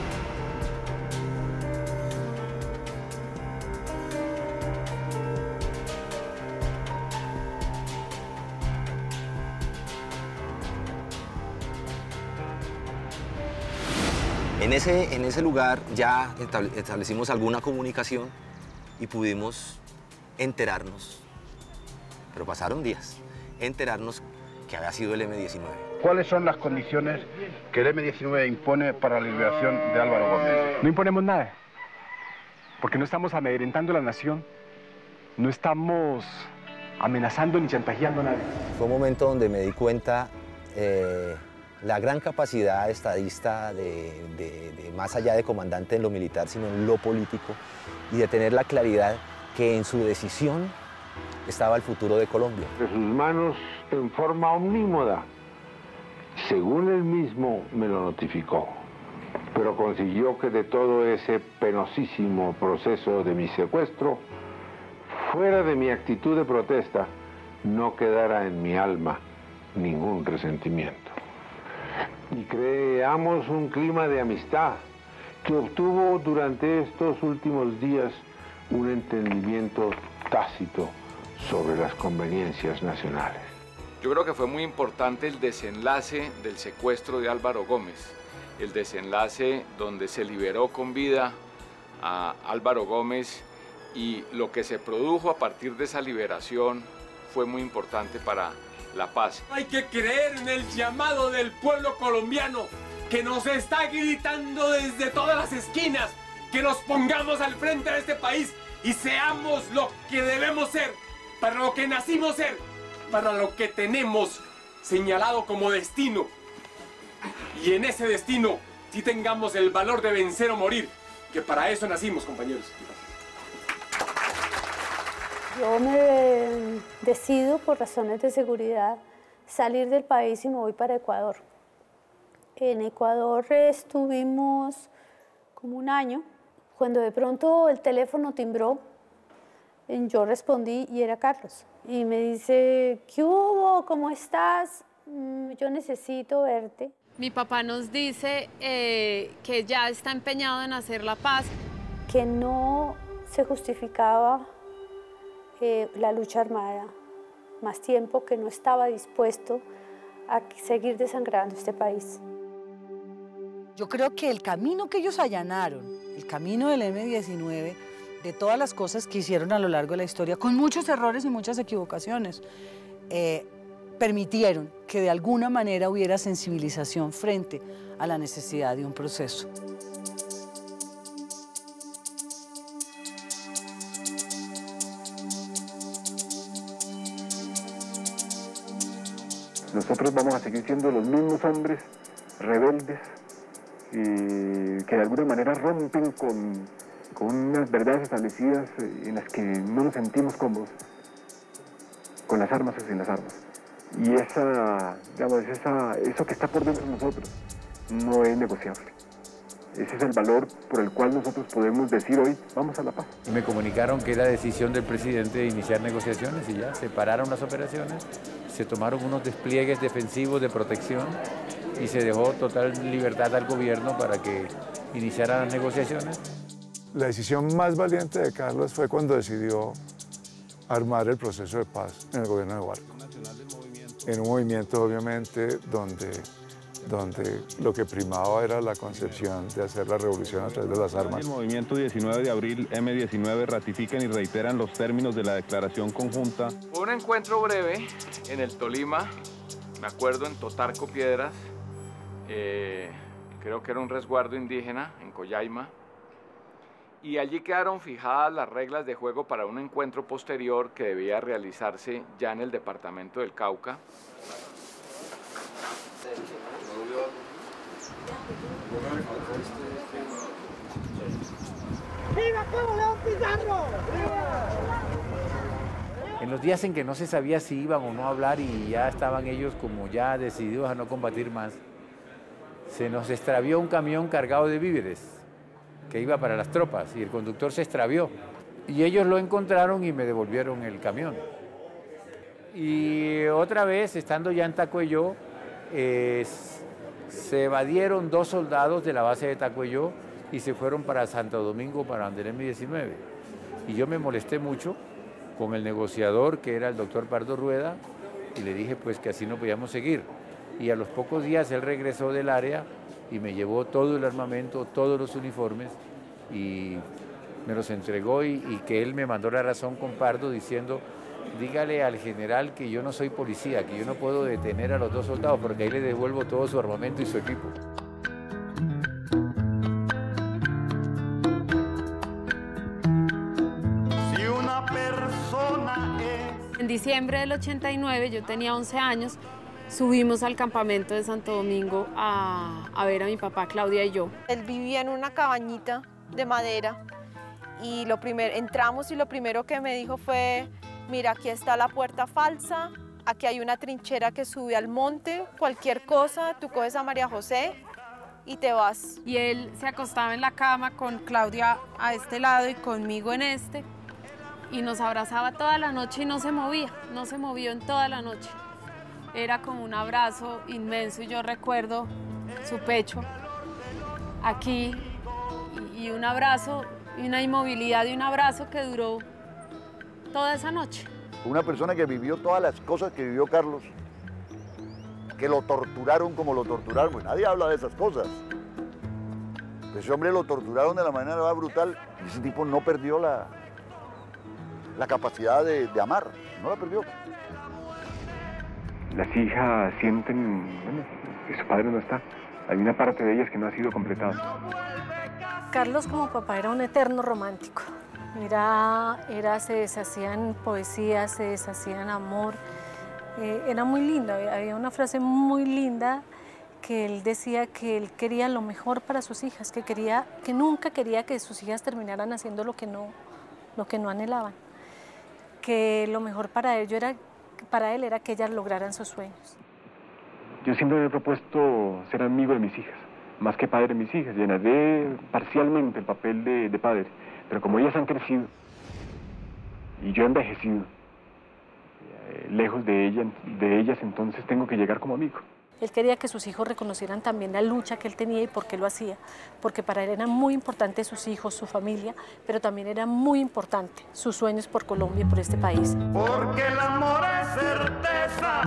En ese, en ese lugar ya establecimos alguna comunicación y pudimos enterarnos, pero pasaron días, enterarnos que había sido el eme diecinueve. ¿Cuáles son las condiciones que el eme diecinueve impone para la liberación de Álvaro Gómez? No imponemos nada, porque no estamos amedrentando a la nación, no estamos amenazando ni chantajeando a nadie. Fue un momento donde me di cuenta eh, la gran capacidad estadista de, de, de más allá de comandante en lo militar, sino en lo político, y de tener la claridad que en su decisión estaba el futuro de Colombia. De sus manos en forma omnímoda, según él mismo me lo notificó, pero consiguió que de todo ese penosísimo proceso de mi secuestro, fuera de mi actitud de protesta, no quedara en mi alma ningún resentimiento. Y creamos un clima de amistad que obtuvo durante estos últimos días un entendimiento tácito sobre las conveniencias nacionales. Yo creo que fue muy importante el desenlace del secuestro de Álvaro Gómez, el desenlace donde se liberó con vida a Álvaro Gómez, y lo que se produjo a partir de esa liberación fue muy importante para la paz. Hay que creer en el llamado del pueblo colombiano que nos está gritando desde todas las esquinas, que nos pongamos al frente de este país y seamos lo que debemos ser, para lo que nacimos ser, para lo que tenemos señalado como destino. Y en ese destino sí tengamos el valor de vencer o morir, que para eso nacimos, compañeros. Yo me decido, por razones de seguridad, salir del país y me voy para Ecuador. En Ecuador estuvimos como un año, cuando de pronto el teléfono timbró, yo respondí y era Carlos. Y me dice, ¿qué hubo? ¿Cómo estás? Yo necesito verte. Mi papá nos dice eh, que ya está empeñado en hacer la paz. Que no se justificaba eh, la lucha armada, más tiempo, que no estaba dispuesto a seguir desangrando este país. Yo creo que el camino que ellos allanaron, el camino del eme diecinueve, de todas las cosas que hicieron a lo largo de la historia, con muchos errores y muchas equivocaciones, eh, permitieron que de alguna manera hubiera sensibilización frente a la necesidad de un proceso. Nosotros vamos a seguir siendo los mismos hombres rebeldes eh, que de alguna manera rompen con, con unas verdades establecidas en las que no nos sentimos cómodos, con las armas o sin las armas. Y esa, digamos, esa, eso que está por dentro de nosotros no es negociable. Ese es el valor por el cual nosotros podemos decir hoy, vamos a la paz. Me comunicaron que era decisión del presidente de iniciar negociaciones y ya se pararon las operaciones, se tomaron unos despliegues defensivos de protección y se dejó total libertad al gobierno para que iniciara las negociaciones. La decisión más valiente de Carlos fue cuando decidió armar el proceso de paz en el gobierno de Guarco. En un movimiento, obviamente, donde, donde lo que primaba era la concepción de hacer la revolución a través de las armas. El movimiento diecinueve de abril, eme diecinueve, ratifican y reiteran los términos de la declaración conjunta. Fue un encuentro breve en el Tolima, me acuerdo, en Totarco Piedras, eh, creo que era un resguardo indígena en Collaima, y allí quedaron fijadas las reglas de juego para un encuentro posterior que debía realizarse ya en el departamento del Cauca. ¡Viva Cabo León Pizarro! En los días en que no se sabía si iban o no a hablar y ya estaban ellos como ya decididos a no combatir más, se nos extravió un camión cargado de víveres que iba para las tropas y el conductor se extravió. Y ellos lo encontraron y me devolvieron el camión. Y otra vez, estando ya en Tacuelló, eh, se evadieron dos soldados de la base de Tacuelló y se fueron para Santo Domingo, para el eme diecinueve. Y yo me molesté mucho con el negociador, que era el doctor Pardo Rueda, y le dije pues que así no podíamos seguir. Y a los pocos días él regresó del área y me llevó todo el armamento, todos los uniformes, y me los entregó y, y que él me mandó la razón con Pardo diciendo, dígale al general que yo no soy policía, que yo no puedo detener a los dos soldados porque ahí le devuelvo todo su armamento y su equipo. Si una persona es... En diciembre del ochenta y nueve, yo tenía once años, subimos al campamento de Santo Domingo a, a ver a mi papá, Claudia y yo. Él vivía en una cabañita de madera y lo primer, entramos y lo primero que me dijo fue, mira, aquí está la puerta falsa, aquí hay una trinchera que sube al monte, cualquier cosa, tú coges a María José y te vas. Y él se acostaba en la cama con Claudia a este lado y conmigo en este y nos abrazaba toda la noche y no se movía, no se movió en toda la noche. Era como un abrazo inmenso y yo recuerdo su pecho aquí y, y un abrazo y una inmovilidad y un abrazo que duró toda esa noche. Una persona que vivió todas las cosas que vivió Carlos, que lo torturaron como lo torturaron, pues nadie habla de esas cosas. Ese hombre lo torturaron de la manera más brutal y ese tipo no perdió la, la capacidad de, de amar, no la perdió. Las hijas sienten, bueno, que su padre no está. Hay una parte de ellas que no ha sido completada. Carlos como papá era un eterno romántico. Era, era, se deshacía en poesía, se deshacía en amor. Eh, era muy lindo, había una frase muy linda que él decía que él quería lo mejor para sus hijas, que, quería, que nunca quería que sus hijas terminaran haciendo lo que no, lo que no anhelaban. Que lo mejor para, ello era, para él era que ellas lograran sus sueños. Yo siempre me he propuesto ser amigo de mis hijas, más que padre de mis hijas. Llenaré parcialmente el papel de, de padre, pero como ellas han crecido y yo he envejecido, eh, lejos de, ella, de ellas, entonces tengo que llegar como amigo. Él quería que sus hijos reconocieran también la lucha que él tenía y por qué lo hacía, porque para él eran muy importantes sus hijos, su familia, pero también era muy importante sus sueños por Colombia y por este país. Porque el amor es certeza,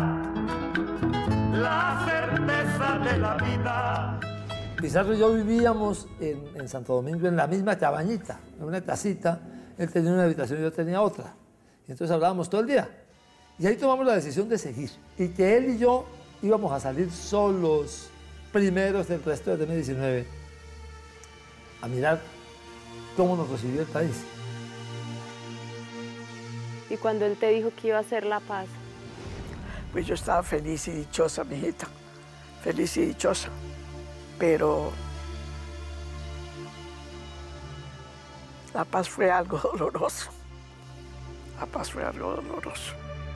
la certeza de la vida. Pizarro y yo vivíamos en, en Santo Domingo en la misma cabañita, en una casita. Él tenía una habitación y yo tenía otra. Y entonces hablábamos todo el día. Y ahí tomamos la decisión de seguir. Y que él y yo íbamos a salir solos, primeros del resto de dos mil diecinueve, a mirar cómo nos recibió el país. Y cuando él te dijo que iba a hacer la paz. Pues yo estaba feliz y dichosa, mijita, feliz y dichosa, pero la paz fue algo doloroso, la paz fue algo doloroso.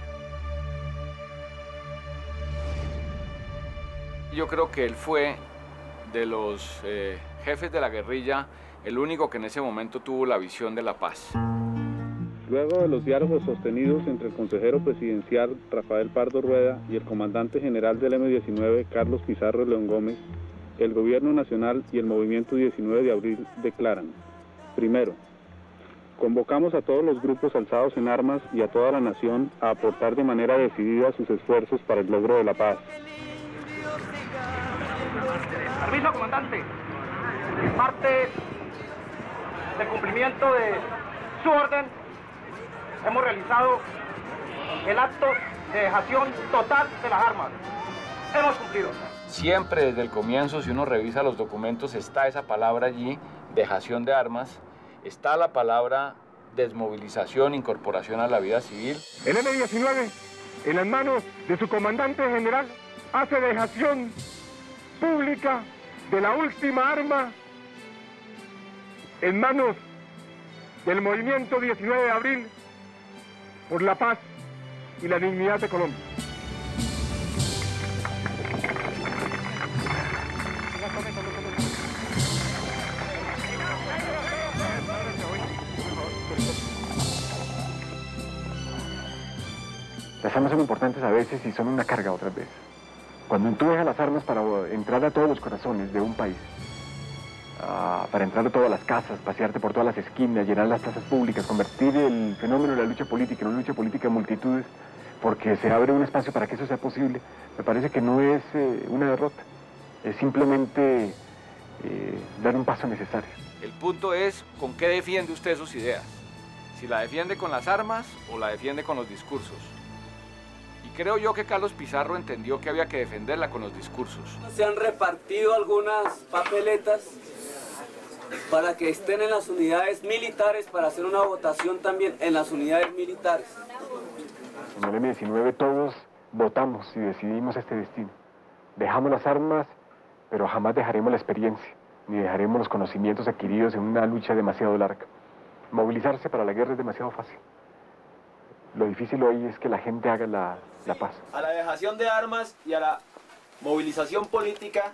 Yo creo que él fue de los eh, jefes de la guerrilla el único que en ese momento tuvo la visión de la paz. Luego de los diálogos sostenidos entre el consejero presidencial Rafael Pardo Rueda y el comandante general del eme diecinueve Carlos Pizarro León Gómez, el Gobierno Nacional y el Movimiento diecinueve de abril declaran: primero, convocamos a todos los grupos alzados en armas y a toda la nación a aportar de manera decidida sus esfuerzos para el logro de la paz. Permiso, comandante. En parte del cumplimiento de su orden, hemos realizado el acto de dejación total de las armas. Hemos cumplido. Siempre desde el comienzo, si uno revisa los documentos, está esa palabra allí, dejación de armas, está la palabra desmovilización, incorporación a la vida civil. El eme diecinueve, en las manos de su comandante general, hace dejación pública de la última arma en manos del movimiento diecinueve de abril por la paz y la dignidad de Colombia. Las armas son importantes a veces y son una carga otras veces. Cuando tú dejas las armas para entrar a todos los corazones de un país, uh, para entrar a todas las casas, pasearte por todas las esquinas, llenar las plazas públicas, convertir el fenómeno de la lucha política en una lucha política de multitudes, porque se abre un espacio para que eso sea posible, me parece que no es eh, una derrota, es simplemente eh, dar un paso necesario. El punto es, ¿con qué defiende usted sus ideas? Si la defiende con las armas o la defiende con los discursos. Creo yo que Carlos Pizarro entendió que había que defenderla con los discursos. Se han repartido algunas papeletas para que estén en las unidades militares, para hacer una votación también en las unidades militares. En el eme diecinueve todos votamos y decidimos este destino. Dejamos las armas, pero jamás dejaremos la experiencia, ni dejaremos los conocimientos adquiridos en una lucha demasiado larga. Movilizarse para la guerra es demasiado fácil. Lo difícil hoy es que la gente haga la, la paz. A la dejación de armas y a la movilización política,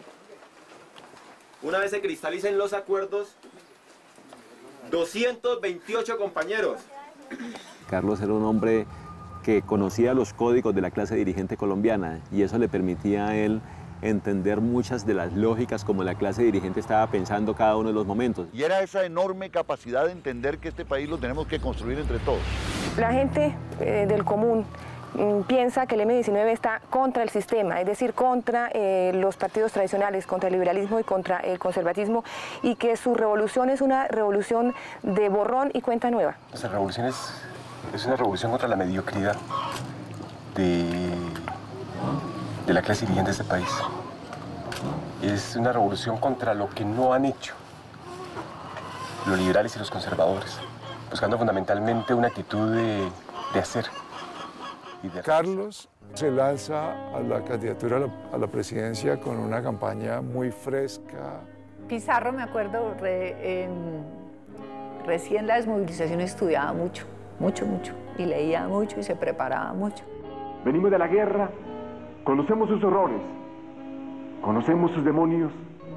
una vez se cristalicen los acuerdos, doscientos veintiocho compañeros. Carlos era un hombre que conocía los códigos de la clase dirigente colombiana y eso le permitía a él entender muchas de las lógicas como la clase dirigente estaba pensando cada uno de los momentos. Y era esa enorme capacidad de entender que este país lo tenemos que construir entre todos. La gente eh, del común mm, piensa que el eme diecinueve está contra el sistema, es decir, contra eh, los partidos tradicionales, contra el liberalismo y contra el conservatismo, y que su revolución es una revolución de borrón y cuenta nueva. Nuestra revolución es, es una revolución contra la mediocridad de, de la clase dirigente de este país. Es una revolución contra lo que no han hecho los liberales y los conservadores, buscando fundamentalmente una actitud de, de hacer. Y de... Carlos se lanza a la candidatura a la, a la presidencia con una campaña muy fresca. Pizarro, me acuerdo, re, en, recién la desmovilización estudiaba mucho, mucho, mucho, y leía mucho y se preparaba mucho. Venimos de la guerra, conocemos sus horrores, conocemos sus demonios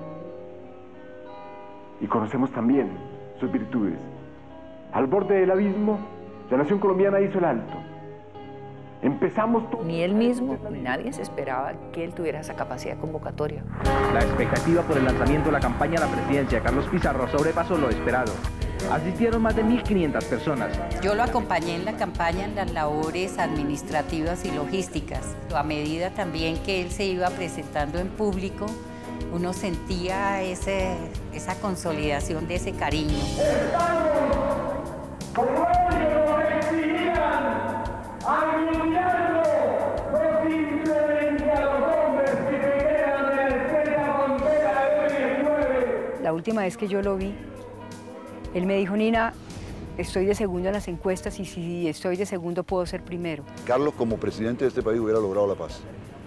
y conocemos también sus virtudes. Al borde del abismo, la nación colombiana hizo el alto. Empezamos... Ni él mismo, ni nadie se esperaba que él tuviera esa capacidad convocatoria. La expectativa por el lanzamiento de la campaña a la presidencia de Carlos Pizarro sobrepasó lo esperado. Asistieron más de mil quinientas personas. Yo lo acompañé en la campaña en las labores administrativas y logísticas. A medida también que él se iba presentando en público, uno sentía ese, esa consolidación de ese cariño. La última vez que yo lo vi, él me dijo, Nina, estoy de segundo en las encuestas y si estoy de segundo puedo ser primero. Carlos, como presidente de este país, hubiera logrado la paz.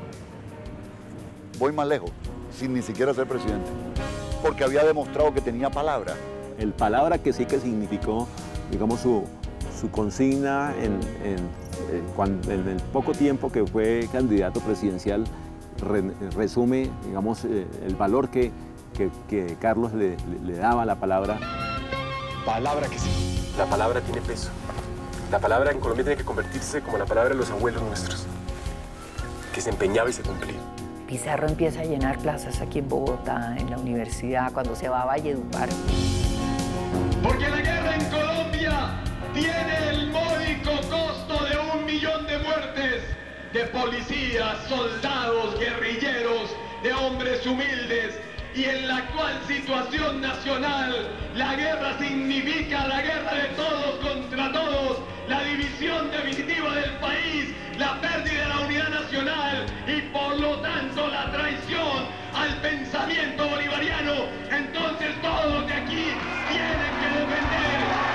Voy más lejos, sin ni siquiera ser presidente, porque había demostrado que tenía palabra. El palabra que sí que significó, digamos, su, su consigna en, en, en, cuando, en el poco tiempo que fue candidato presidencial, re, resume, digamos, eh, el valor que, que, que Carlos le, le, le daba a la palabra. Palabra que sí. La palabra tiene peso. La palabra en Colombia tiene que convertirse como la palabra de los abuelos nuestros, que se empeñaba y se cumplía. Pizarro empieza a llenar plazas aquí en Bogotá, en la universidad, cuando se va a Valledupar. Porque la guerra en Colombia tiene el módico costo de un millón de muertes, de policías, soldados, guerrilleros, de hombres humildes. Y en la actual situación nacional, la guerra significa la guerra de todos contra todos, la división definitiva del país, la pérdida de la unidad nacional y por lo tanto la traición al pensamiento bolivariano. Entonces todos de aquí tienen que defender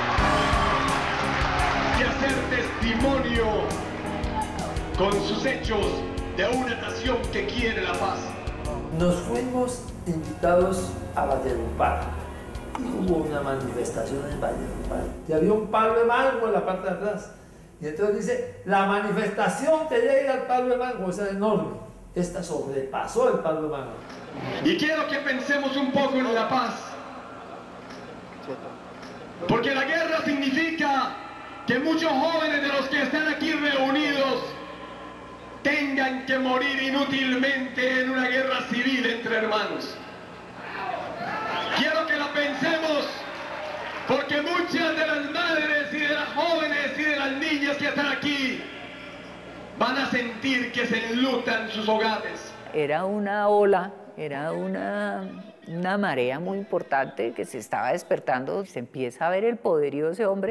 y hacer testimonio con sus hechos de una nación que quiere la paz. Nos fuimos invitados a Valledupar y hubo una manifestación en Valledupar y había un palo de mango en la parte de atrás y entonces dice, la manifestación que llega al palo de mango es enorme, esta sobrepasó el palo de mango. Y quiero que pensemos un poco en la paz, porque la guerra significa que muchos jóvenes de los que están aquí reunidos tengan que morir inútilmente en una guerra civil entre hermanos. Quiero que la pensemos, porque muchas de las madres y de las jóvenes y de las niñas que están aquí van a sentir que se enlutan sus hogares. Era una ola, era una, una marea muy importante que se estaba despertando. Se empieza a ver el poderío de ese hombre.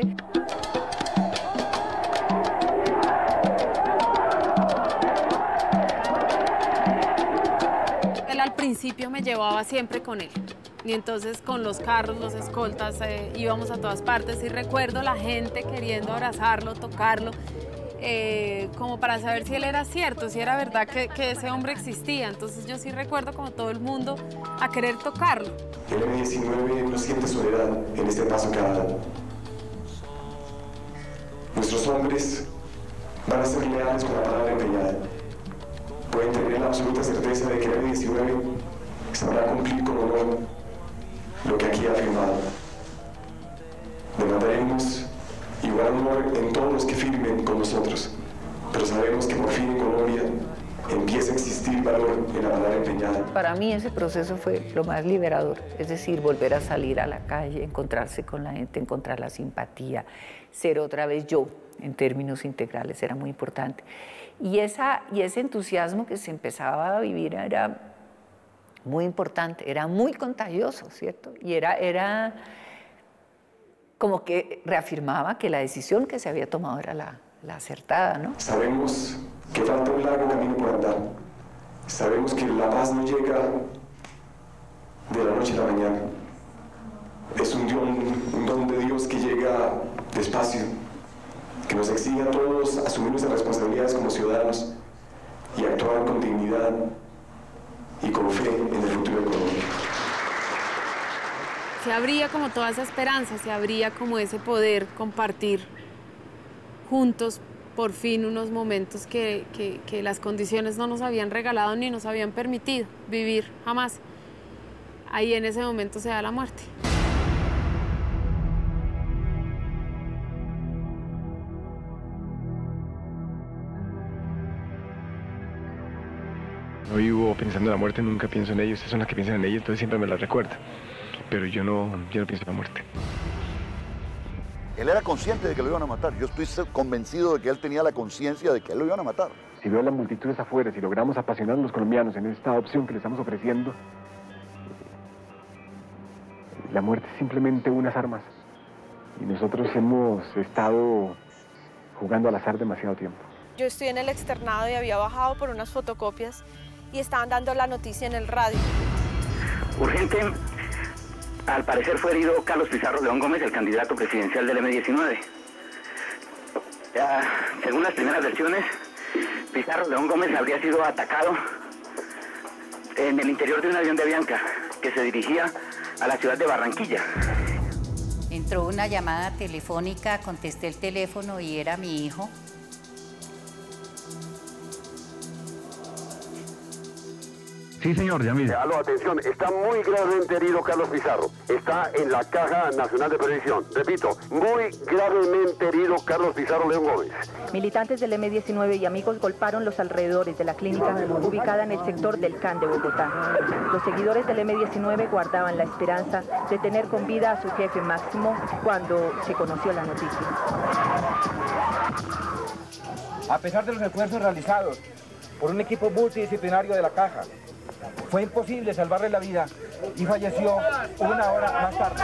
Al principio me llevaba siempre con él y entonces con los carros, los escoltas, eh, íbamos a todas partes y recuerdo la gente queriendo abrazarlo, tocarlo, eh, como para saber si él era cierto, si era verdad que, que ese hombre existía. Entonces yo sí recuerdo como todo el mundo a querer tocarlo. El eme diecinueve no siente soledad en este paso que ha dado. Nuestros hombres van a ser leales con la palabra empeñada. Pueden tener la absoluta certeza de que el eme diecinueve sabrá cumplir con honor lo que aquí ha firmado. Demandaremos igual honor en todos los que firmen con nosotros, pero sabemos que por fin en Colombia empiece a existir valor en la palabra empeñada. Para mí ese proceso fue lo más liberador, es decir, volver a salir a la calle, encontrarse con la gente, encontrar la simpatía, ser otra vez yo, en términos integrales, era muy importante. Y, esa, y ese entusiasmo que se empezaba a vivir era muy importante, era muy contagioso, ¿cierto? Y era, era como que reafirmaba que la decisión que se había tomado era la, la acertada, ¿no? Sabemos que falta un largo camino por andar. Sabemos que la paz no llega de la noche a la mañana. Es un don, un don de Dios que llega despacio, que nos exige a todos asumir nuestras responsabilidades como ciudadanos y actuar con dignidad y con fe en el futuro de Colombia. Se abría como toda esa esperanza, se abría como ese poder compartir juntos por fin unos momentos que, que, que las condiciones no nos habían regalado ni nos habían permitido vivir jamás. Ahí en ese momento se da la muerte. No vivo pensando en la muerte, nunca pienso en ellos, ustedes son las que piensan en ella, entonces siempre me la recuerdan. Pero yo no, yo no pienso en la muerte. Él era consciente de que lo iban a matar. Yo estoy convencido de que él tenía la conciencia de que él lo iban a matar. Si veo las multitudes afuera, si logramos apasionar a los colombianos en esta opción que le estamos ofreciendo, la muerte es simplemente unas armas. Y nosotros hemos estado jugando al azar demasiado tiempo. Yo estoy en el externado y había bajado por unas fotocopias y estaban dando la noticia en el radio. Urgente. Al parecer fue herido Carlos Pizarro León Gómez, el candidato presidencial del eme diecinueve. Ya, según las primeras versiones, Pizarro León Gómez habría sido atacado en el interior de un avión de Avianca que se dirigía a la ciudad de Barranquilla. Entró una llamada telefónica, contesté el teléfono y era mi hijo. Sí, señor, ya mire. Aló, atención, está muy gravemente herido Carlos Pizarro. Está en la Caja Nacional de Prevención. Repito, muy gravemente herido Carlos Pizarro León Gómez. Militantes del eme diecinueve y amigos golpearon los alrededores de la clínica ubicada en el sector del C A N de Bogotá. Los seguidores del eme diecinueve guardaban la esperanza de tener con vida a su jefe máximo cuando se conoció la noticia. A pesar de los esfuerzos realizados por un equipo multidisciplinario de la Caja, fue imposible salvarle la vida y falleció una hora más tarde.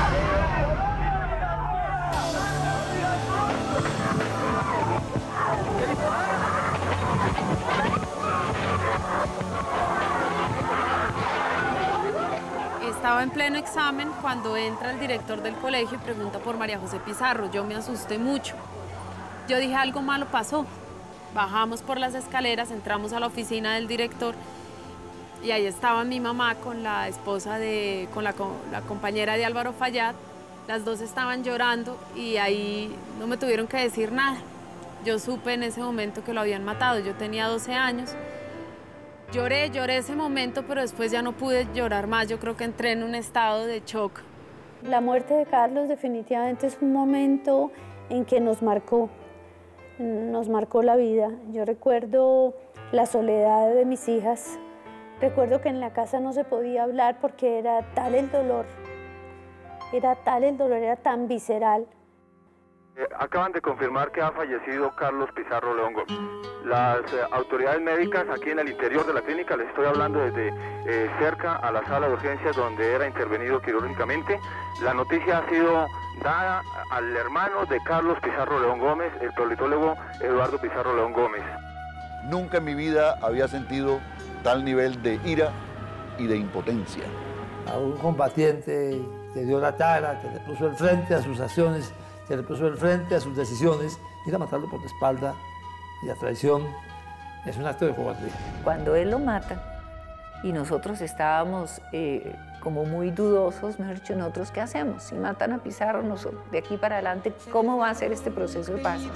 Estaba en pleno examen cuando entra el director del colegio y pregunta por María José Pizarro. Yo me asusté mucho. Yo dije, algo malo pasó. Bajamos por las escaleras, entramos a la oficina del director y ahí estaba mi mamá con la esposa de, con la, con la compañera de Álvaro Fayad. Las dos estaban llorando y ahí no me tuvieron que decir nada. Yo supe en ese momento que lo habían matado. Yo tenía doce años. Lloré, lloré ese momento, pero después ya no pude llorar más. Yo creo que entré en un estado de shock. La muerte de Carlos definitivamente es un momento en que nos marcó, nos marcó la vida. Yo recuerdo la soledad de mis hijas. Recuerdo que en la casa no se podía hablar porque era tal el dolor, era tal el dolor, era tan visceral. Eh, acaban de confirmar que ha fallecido Carlos Pizarro León Gómez. Las eh, autoridades médicas aquí en el interior de la clínica, les estoy hablando desde eh, cerca a la sala de urgencias donde era intervenido quirúrgicamente. La noticia ha sido dada al hermano de Carlos Pizarro León Gómez, el politólogo Eduardo Pizarro León Gómez. Nunca en mi vida había sentido tal nivel de ira y de impotencia. A un combatiente que dio la cara, que le puso el frente a sus acciones, que le puso el frente a sus decisiones, ir a matarlo por la espalda y a traición es un acto de cobardía. Cuando él lo mata y nosotros estábamos eh, como muy dudosos, mejor dicho, nosotros ¿qué hacemos? Si matan a Pizarro, nosotros, de aquí para adelante, ¿cómo va a ser este proceso de paz?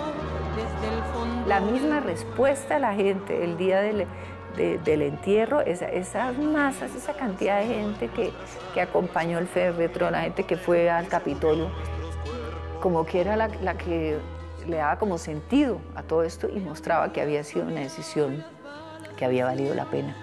La misma respuesta a la gente el día del, de, del entierro, esa, esas masas, esa cantidad de gente que, que acompañó el féretro, la gente que fue al Capitolio, como que era la, la que le daba como sentido a todo esto y mostraba que había sido una decisión que había valido la pena.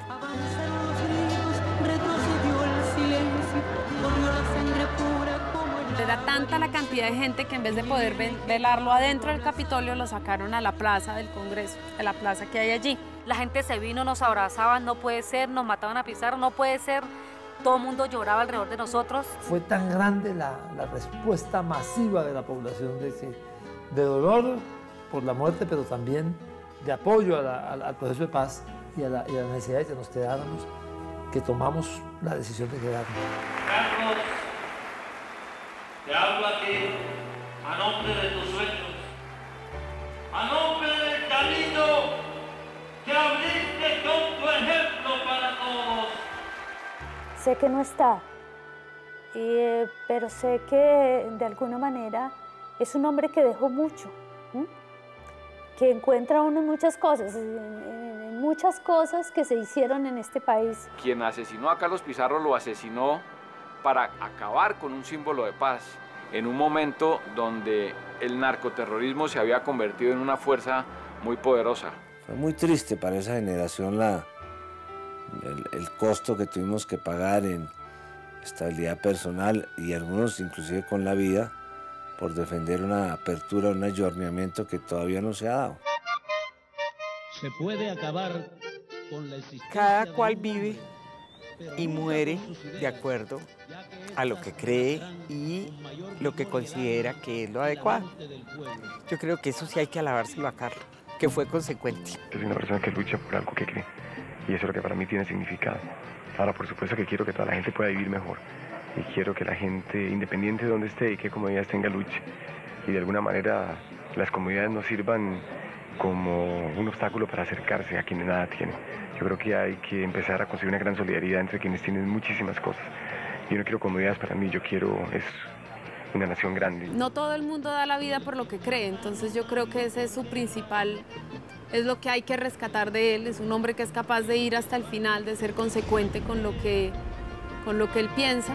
Era tanta la cantidad de gente que en vez de poder velarlo adentro del Capitolio, lo sacaron a la plaza del Congreso, a la plaza que hay allí. La gente se vino, nos abrazaban, no puede ser, nos mataban a Pizarro, no puede ser. Todo el mundo lloraba alrededor de nosotros. Fue tan grande la, la respuesta masiva de la población de, que, de dolor por la muerte, pero también de apoyo a la, a, al proceso de paz y a, la, y a la necesidad de que nos quedáramos, que tomamos la decisión de quedarnos. Carlos, te hablo a ti a nombre de tus sueños, a nombre del camino que abriste con tu ejemplo para todos. Sé que no está, eh, pero sé que de alguna manera es un hombre que dejó mucho, ¿eh? Que encuentra uno en muchas cosas, en, en, en muchas cosas que se hicieron en este país. Quien asesinó a Carlos Pizarro lo asesinó para acabar con un símbolo de paz, en un momento donde el narcoterrorismo se había convertido en una fuerza muy poderosa. Fue muy triste para esa generación la, el, el costo que tuvimos que pagar en estabilidad personal y algunos inclusive con la vida por defender una apertura, un ayornamiento que todavía no se ha dado. Se puede acabar con la existencia. Cada cual vive y muere de acuerdo a lo que cree y lo que considera que es lo adecuado. Yo creo que eso sí hay que alabárselo a Carlos, que fue consecuente. Es una persona que lucha por algo que cree y eso es lo que para mí tiene significado. Ahora, por supuesto que quiero que toda la gente pueda vivir mejor y quiero que la gente, independiente de dónde esté y qué comodidades tenga, luche. Y de alguna manera las comodidades no sirvan como un obstáculo para acercarse a quienes nada tienen. Yo creo que hay que empezar a construir una gran solidaridad entre quienes tienen muchísimas cosas. Yo no quiero comodidades para mí, yo quiero es una nación grande. No todo el mundo da la vida por lo que cree, entonces yo creo que ese es su principal, es lo que hay que rescatar de él. Es un hombre que es capaz de ir hasta el final, de ser consecuente con lo que, con lo que él piensa.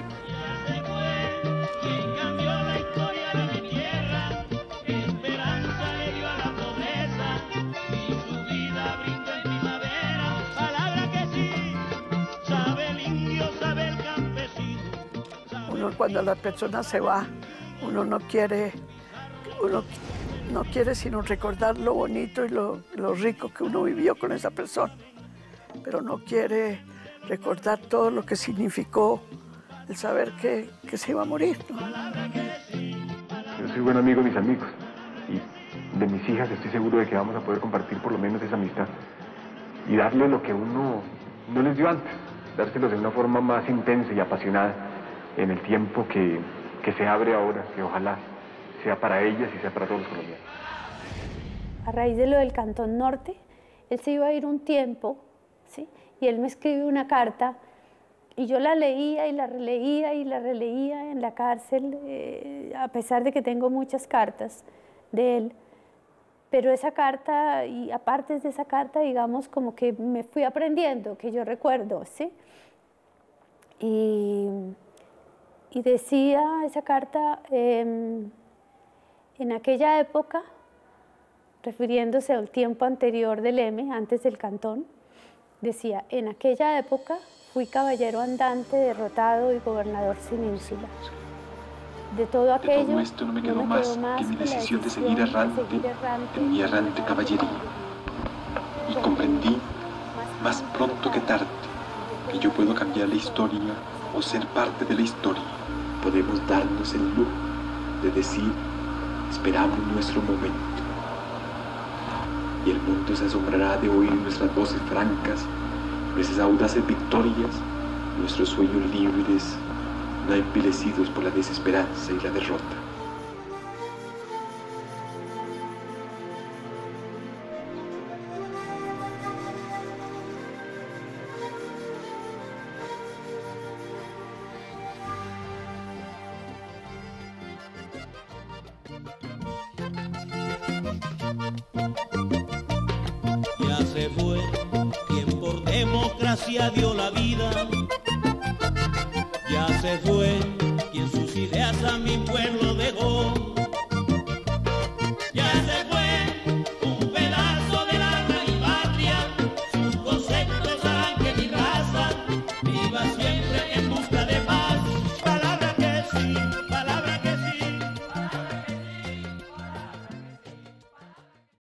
Uno, cuando la persona se va, uno no quiere, uno no quiere sino recordar lo bonito y lo, lo rico que uno vivió con esa persona, pero no quiere recordar todo lo que significó el saber que, que se iba a morir, ¿no? Yo soy buen amigo de mis amigos y de mis hijas estoy seguro de que vamos a poder compartir por lo menos esa amistad y darle lo que uno no les dio antes, dárselos de una forma más intensa y apasionada en el tiempo que, que se abre ahora, que ojalá sea para ellas y sea para todos los colombianos. A raíz de lo del Cantón Norte, él se iba a ir un tiempo, ¿sí? Y él me escribe una carta y yo la leía y la releía y la releía en la cárcel, eh, a pesar de que tengo muchas cartas de él. Pero esa carta, y aparte de esa carta, digamos, como que me fui aprendiendo, que yo recuerdo, ¿sí? Y... Y decía esa carta, eh, en aquella época, refiriéndose al tiempo anterior del M, antes del Cantón, decía, en aquella época fui caballero andante, derrotado y gobernador sin ínsula. De todo aquello, de todo esto no me quedó, no me quedó más, más que mi decisión de seguir errante, de seguir errante en mi errante caballería. Y comprendí, más pronto que tarde, que yo puedo cambiar la historia o ser parte de la historia. Podemos darnos el lujo de decir, esperamos nuestro momento. Y el mundo se asombrará de oír nuestras voces francas, nuestras audaces victorias, nuestros sueños libres, no envilecidos por la desesperanza y la derrota. Ya se fue quien por democracia dio la vida. Ya se fue quien sus ideas a mi pueblo dejó.